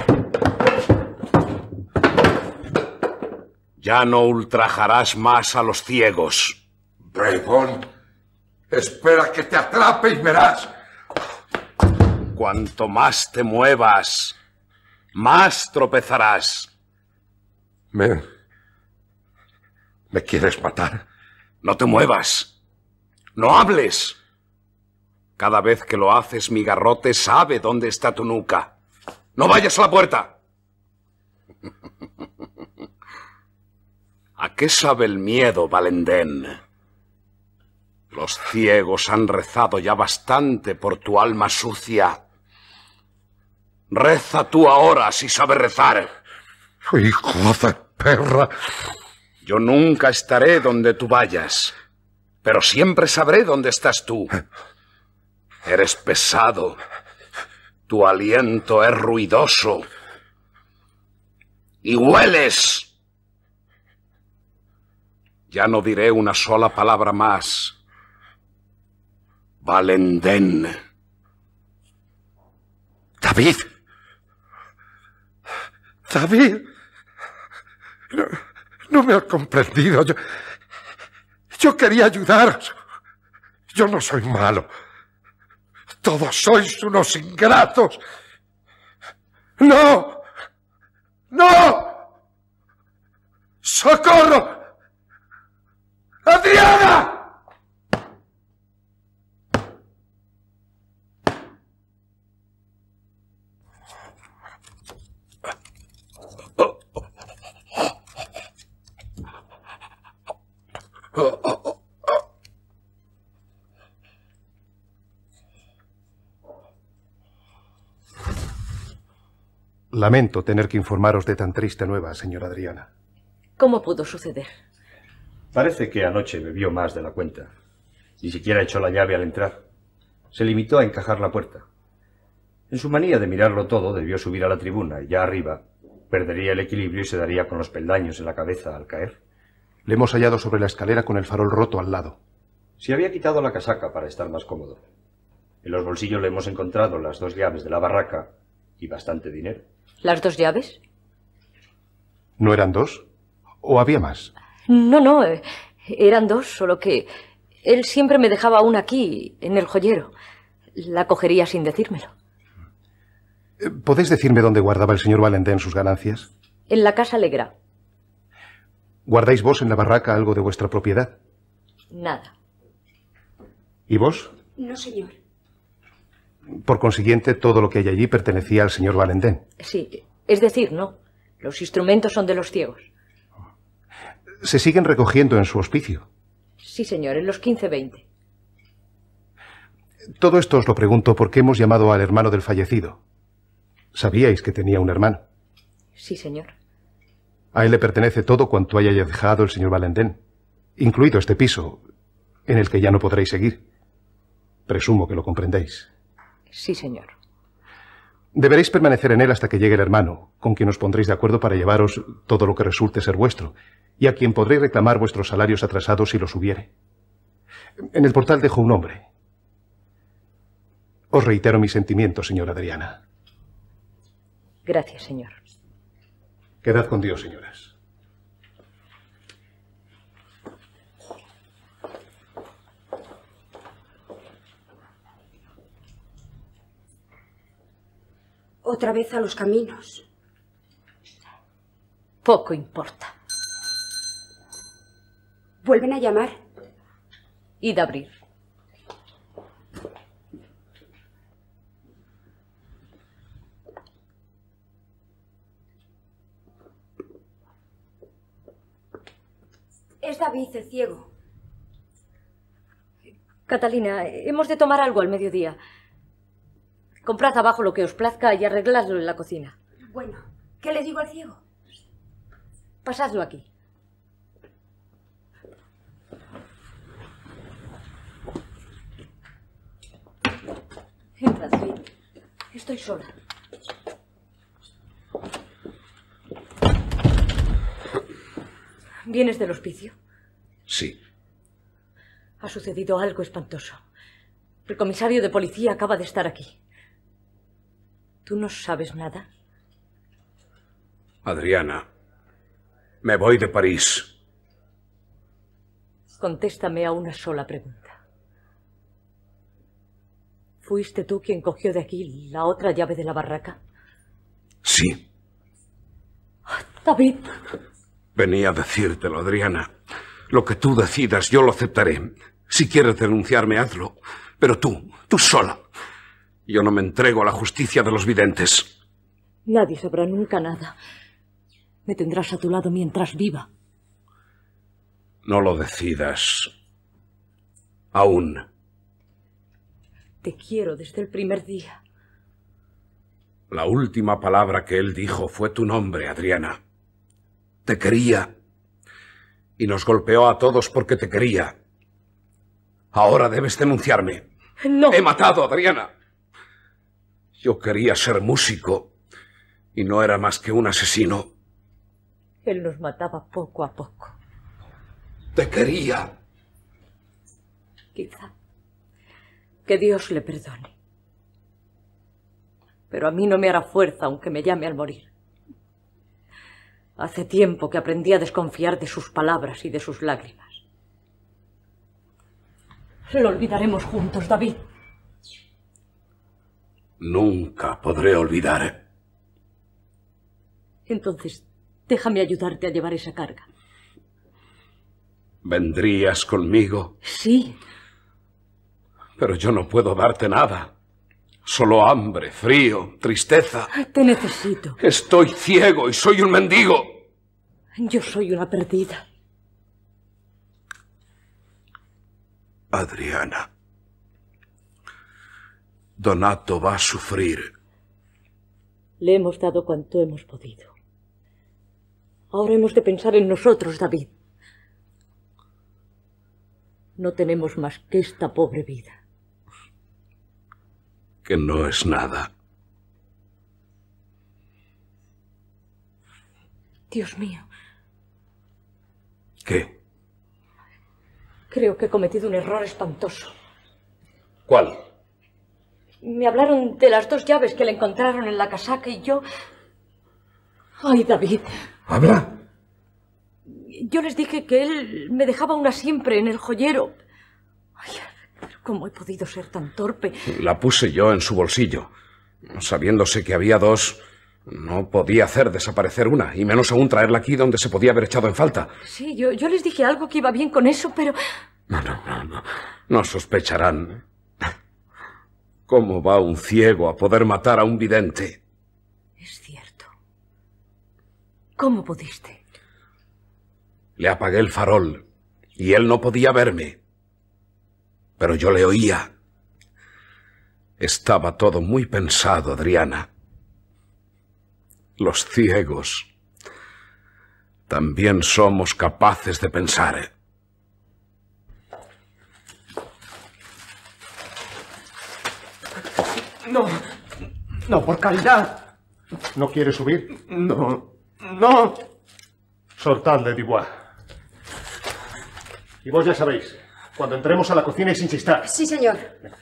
S14: Ya no ultrajarás más a los ciegos.
S15: Bribón, espera que te atrape y verás.
S14: Cuanto más te muevas, más tropezarás.
S15: ¿Me... ¿Me quieres matar?
S14: No te muevas. No hables. Cada vez que lo haces, mi garrote sabe dónde está tu nuca. ¡No vayas a la puerta! ¿A qué sabe el miedo, Valendén? Los ciegos han rezado ya bastante por tu alma sucia. Reza tú ahora, si sabes rezar.
S15: ¡Hijo de perra!
S14: Yo nunca estaré donde tú vayas, pero siempre sabré dónde estás tú. Eres pesado. Tu aliento es ruidoso. Y hueles. Ya no diré una sola palabra más. Valendén.
S15: David. David. No, no me has comprendido. Yo, yo quería ayudaros. Yo no soy malo. Todos sois unos ingratos. ¡No! ¡No! ¡Socorro! ¡Adriana!
S4: Lamento tener que informaros de tan triste nueva, señora Adriana.
S13: ¿Cómo pudo suceder?
S8: Parece que anoche bebió más de la cuenta. Ni siquiera echó la llave al entrar. Se limitó a encajar la puerta. En su manía de mirarlo todo, debió subir a la tribuna y ya arriba perdería el equilibrio y se daría con los peldaños en la cabeza al caer.
S4: Le hemos hallado sobre la escalera con el farol roto al lado.
S8: Se había quitado la casaca para estar más cómodo. En los bolsillos le hemos encontrado las dos llaves de la barraca y bastante dinero.
S13: ¿Las dos llaves?
S4: ¿No eran dos? ¿O había más?
S13: No, no, eh, eran dos, solo que él siempre me dejaba una aquí, en el joyero. La cogería sin decírmelo.
S4: ¿Podéis decirme dónde guardaba el señor Valendén sus ganancias?
S13: En la casa Legra.
S4: ¿Guardáis vos en la barraca algo de vuestra propiedad?
S13: Nada.
S4: ¿Y vos?
S7: No, señor.
S4: Por consiguiente, todo lo que hay allí pertenecía al señor Valendén.
S13: Sí, es decir, no. Los instrumentos son de los ciegos.
S4: ¿Se siguen recogiendo en su hospicio?
S13: Sí, señor, en los quince veinte.
S4: Todo esto os lo pregunto porque hemos llamado al hermano del fallecido. ¿Sabíais que tenía un hermano?
S13: Sí, señor.
S4: A él le pertenece todo cuanto haya dejado el señor Valentin, incluido este piso, en el que ya no podréis seguir. Presumo que lo comprendéis.
S13: Sí, señor.
S4: Deberéis permanecer en él hasta que llegue el hermano, con quien os pondréis de acuerdo para llevaros todo lo que resulte ser vuestro, y a quien podréis reclamar vuestros salarios atrasados si los hubiere. En el portal dejo un hombre. Os reitero mis sentimientos, señora Adriana.
S13: Gracias, señor.
S4: Quedad con Dios, señoras.
S9: Otra vez a los caminos.
S13: Poco importa.
S9: Vuelven a llamar.
S13: Id a abrir.
S9: Es David, el ciego.
S13: Catalina, hemos de tomar algo al mediodía. Comprad abajo lo que os plazca y arregladlo en la cocina.
S9: Bueno, ¿qué le digo al ciego?
S13: Pasadlo aquí. Entra, David. Estoy sola. ¿Vienes del hospicio?
S14: Sí.
S13: Ha sucedido algo espantoso. El comisario de policía acaba de estar aquí. ¿Tú no sabes nada?
S14: Adriana, me voy de París.
S13: Contéstame a una sola pregunta. ¿Fuiste tú quien cogió de aquí la otra llave de la barraca?
S14: Sí.
S13: David.
S14: Venía a decírtelo, Adriana. Lo que tú decidas, yo lo aceptaré. Si quieres denunciarme, hazlo. Pero tú, tú sola. Yo no me entrego a la justicia de los videntes.
S13: Nadie sabrá nunca nada. Me tendrás a tu lado mientras viva.
S14: No lo decidas. Aún.
S13: Te quiero desde el primer día.
S14: La última palabra que él dijo fue tu nombre, Adriana. Te quería. Y nos golpeó a todos porque te quería. Ahora debes denunciarme.
S13: No.
S14: He matado a Adriana. Yo quería ser músico y no era más que un asesino.
S13: Él nos mataba poco a poco.
S14: Te quería.
S13: Quizá. Que Dios le perdone. Pero a mí no me hará fuerza aunque me llame al morir. Hace tiempo que aprendí a desconfiar de sus palabras y de sus lágrimas. Lo olvidaremos juntos, David.
S14: Nunca podré olvidar.
S13: Entonces, déjame ayudarte a llevar esa carga.
S14: ¿Vendrías conmigo?
S13: Sí.
S14: Pero yo no puedo darte nada. Solo hambre, frío, tristeza.
S13: Te necesito.
S14: Estoy ciego y soy un mendigo.
S13: Yo soy una perdida.
S14: Adriana. Donato va a sufrir.
S13: Le hemos dado cuanto hemos podido. Ahora hemos de pensar en nosotros, David. No tenemos más que esta pobre vida.
S14: Que no es nada.
S13: Dios mío.
S14: ¿Qué?
S13: Creo que he cometido un error espantoso.
S14: ¿Cuál?
S13: Me hablaron de las dos llaves que le encontraron en la casaca y yo... Ay, David.
S14: ¿Habla?
S13: Yo les dije que él me dejaba una siempre en el joyero. Ay, pero ¿cómo he podido ser tan torpe?
S14: La puse yo en su bolsillo. Sabiéndose que había dos, no podía hacer desaparecer una, y menos aún traerla aquí donde se podía haber echado en falta.
S13: Sí, yo, yo les dije algo que iba bien con eso, pero...
S14: No, no, no, no. No sospecharán. ¿Cómo va un ciego a poder matar a un vidente?
S13: Es cierto. ¿Cómo pudiste?
S14: Le apagué el farol y él no podía verme. Pero yo le oía. Estaba todo muy pensado, Adriana. Los ciegos también somos capaces de pensar.
S4: No, no, por caridad. ¿No quiere subir? No, no. Soltadle, Dubois. Y vos ya sabéis, cuando entremos a la cocina y sin chistar.
S9: Sí, señor.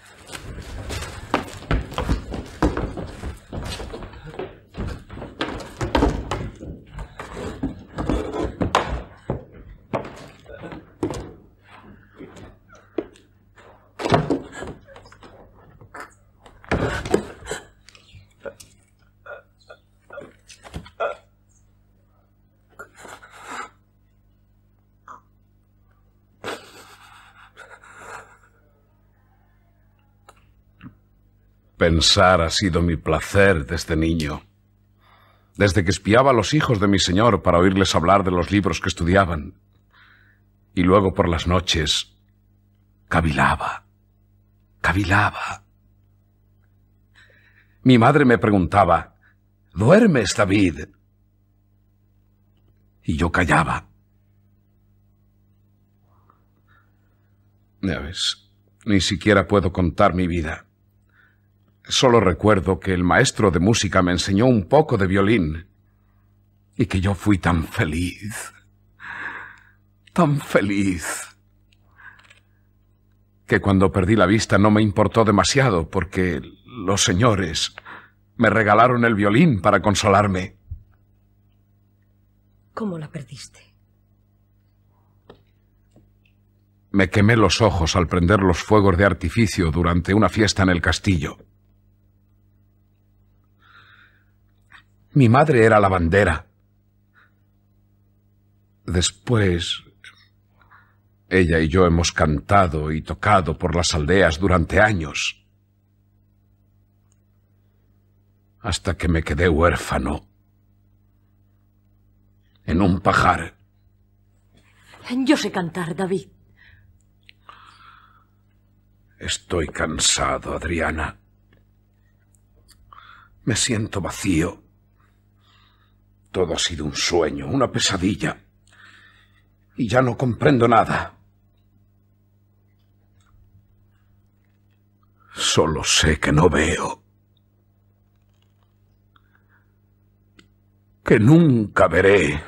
S14: Pensar ha sido mi placer desde niño, desde que espiaba a los hijos de mi señor para oírles hablar de los libros que estudiaban, y luego por las noches cavilaba, cavilaba. Mi madre me preguntaba, ¿duermes, David? Y yo callaba. Ya ves, ni siquiera puedo contar mi vida. Solo recuerdo que el maestro de música me enseñó un poco de violín y que yo fui tan feliz, tan feliz, que cuando perdí la vista no me importó demasiado porque los señores me regalaron el violín para consolarme.
S13: ¿Cómo la perdiste?
S14: Me quemé los ojos al prender los fuegos de artificio durante una fiesta en el castillo. Mi madre era lavandera. Después, ella y yo hemos cantado y tocado por las aldeas durante años, hasta que me quedé huérfano en un pajar.
S13: Yo sé cantar, David.
S14: Estoy cansado, Adriana. Me siento vacío. Todo ha sido un sueño, una pesadilla. Y ya no comprendo nada. Solo sé que no veo. Que nunca veré.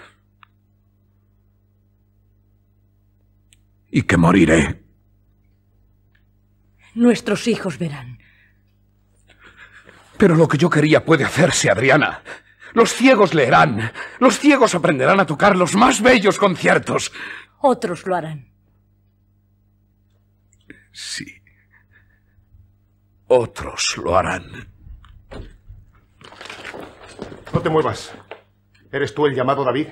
S14: Y que moriré.
S13: Nuestros hijos verán.
S14: Pero lo que yo quería puede hacerse, Adriana. Los ciegos leerán. Los ciegos aprenderán a tocar los más bellos conciertos.
S13: Otros lo harán.
S14: Sí. Otros lo harán.
S4: No te muevas. ¿Eres tú el llamado David?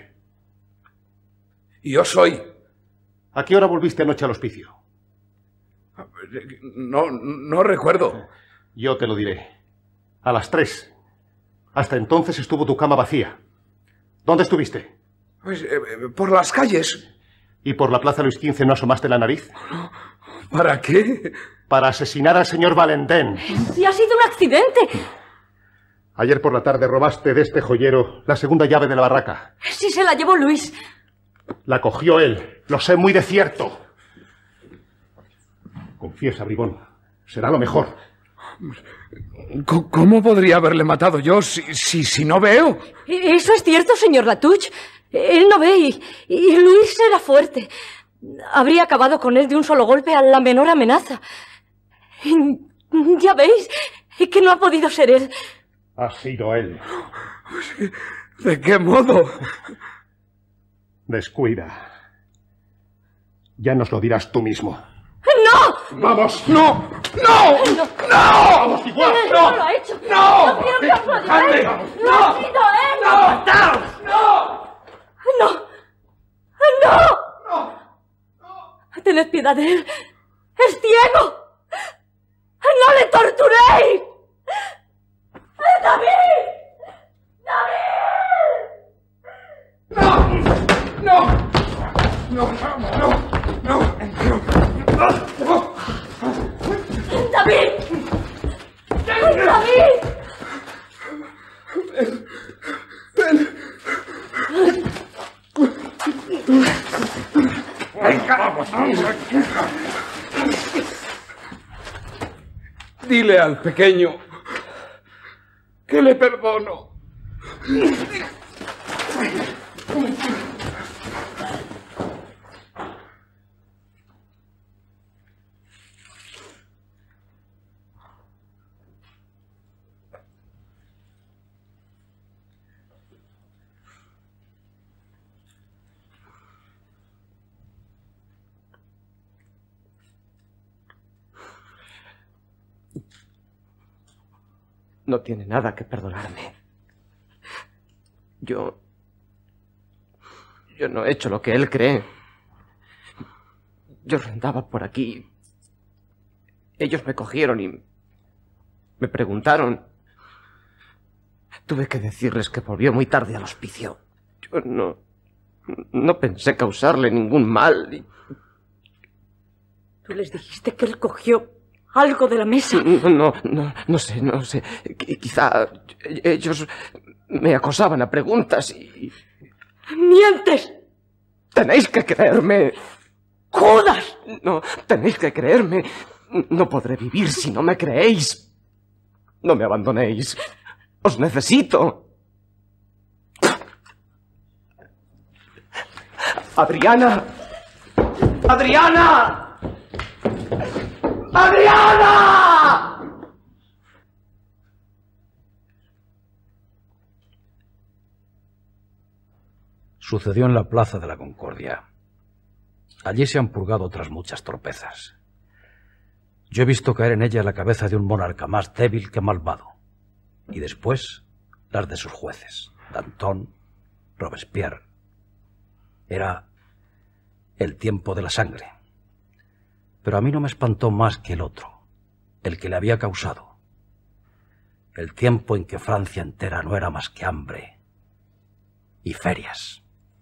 S14: Yo soy.
S4: ¿A qué hora volviste anoche al hospicio?
S14: No, no recuerdo.
S4: Yo te lo diré. A las tres. Hasta entonces estuvo tu cama vacía. ¿Dónde estuviste?
S14: Pues eh, por las calles.
S4: ¿Y por la Plaza Luis quince no asomaste la nariz?
S14: ¿Para qué?
S4: Para asesinar al señor Valentin.
S13: ¡Sí, ha sido un accidente!
S4: Ayer por la tarde robaste de este joyero la segunda llave de la barraca.
S13: Sí, se la llevó Luis.
S4: La cogió él. Lo sé muy de cierto. Confiesa, bribón. Será lo mejor.
S14: ¿Cómo podría haberle matado yo si, si, si no veo?
S13: Eso es cierto, señor Latouche. Él no ve y, y Luis era fuerte. Habría acabado con él de un solo golpe a la menor amenaza. Ya veis que no ha podido ser él.
S4: Ha sido él.
S14: ¿De qué modo?
S4: Descuida. Ya nos lo dirás tú mismo.
S13: ¡No!
S4: ¡Vamos!
S14: ¡No!
S13: ¡No!
S14: ¡No! ¡No!
S4: ¡Vamos, igual!
S13: ¡Él no lo ha hecho!
S14: ¡No!
S13: ¡No quiero que os lo
S14: ¡Dejadme!
S13: digáis! ¡No ha sido él!
S14: ¡No! ¡Apartaos! ¡No!
S13: ¡No! ¡No! ¡No! ¡Tened piedad de él! ¡Es ciego! ¡No le torturéis! ¡David! ¡David!
S14: ¡No! ¡No! ¡No! ¡No! ¡No!
S13: ¡David! ¡David!
S14: Ven. Ven. Dile al pequeño que le perdono.
S19: No tiene nada que perdonarme. Yo... Yo no he hecho lo que él cree. Yo rondaba por aquí. Ellos me cogieron y me preguntaron. Tuve que decirles que volvió muy tarde al hospicio. Yo no... No pensé causarle ningún mal. Y...
S13: ¿Tú les dijiste que él cogió algo de la mesa?
S19: No, no, no, no sé, no sé. Qu- Quizá ellos me acosaban a preguntas y...
S13: ¡Mientes!
S19: Tenéis que creerme.
S13: ¡Judas!
S19: No, tenéis que creerme. No podré vivir si no me creéis. No me abandonéis. Os necesito. Adriana. Adriana. ¡Adriana!
S5: Sucedió en la Plaza de la Concordia. Allí se han purgado otras muchas torpezas. Yo he visto caer en ella la cabeza de un monarca más débil que malvado. Y después, las de sus jueces, Danton, Robespierre. Era el tiempo de la sangre. Pero a mí no me espantó más que el otro, el que le había causado. El tiempo en que Francia entera no era más que hambre y ferias.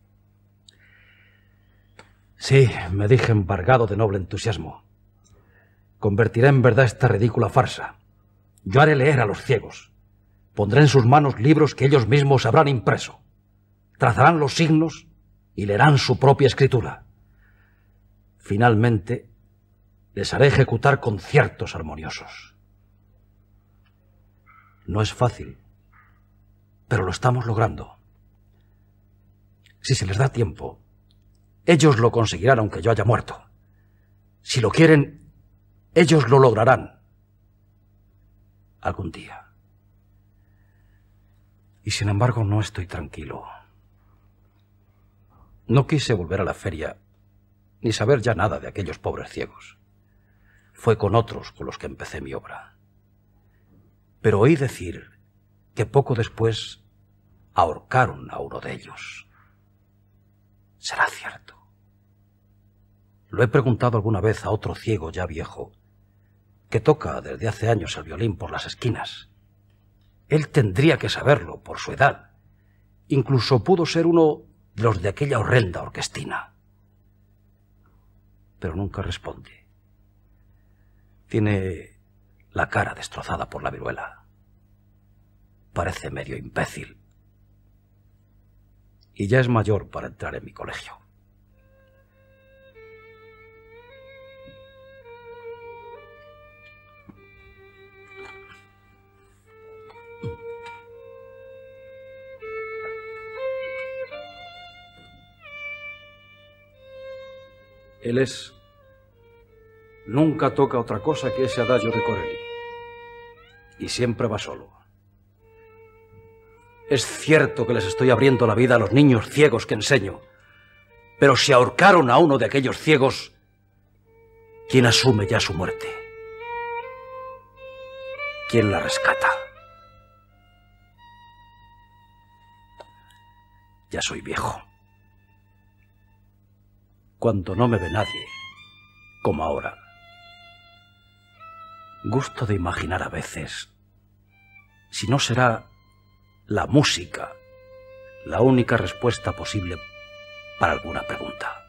S5: Sí, me dije embargado de noble entusiasmo. Convertiré en verdad esta ridícula farsa. Yo haré leer a los ciegos. Pondré en sus manos libros que ellos mismos habrán impreso. Trazarán los signos y leerán su propia escritura. Finalmente, les haré ejecutar conciertos armoniosos. No es fácil, pero lo estamos logrando. Si se les da tiempo, ellos lo conseguirán aunque yo haya muerto. Si lo quieren, ellos lo lograrán. Algún día. Y sin embargo no estoy tranquilo. No quise volver a la feria, ni saber ya nada de aquellos pobres ciegos. Fue con otros con los que empecé mi obra. Pero oí decir que poco después ahorcaron a uno de ellos. ¿Será cierto? Lo he preguntado alguna vez a otro ciego ya viejo, que toca desde hace años el violín por las esquinas. Él tendría que saberlo por su edad. Incluso pudo ser uno de los de aquella horrenda orquestina. Pero nunca responde. Tiene la cara destrozada por la viruela. Parece medio imbécil. Y ya es mayor para entrar en mi colegio. Él es... Nunca toca otra cosa que ese adagio de Corelli. Y siempre va solo. Es cierto que les estoy abriendo la vida a los niños ciegos que enseño. Pero si ahorcaron a uno de aquellos ciegos, ¿quién asume ya su muerte? ¿Quién la rescata? Ya soy viejo. Cuando no me ve nadie, como ahora, gusto de imaginar a veces si no será la música la única respuesta posible para alguna pregunta.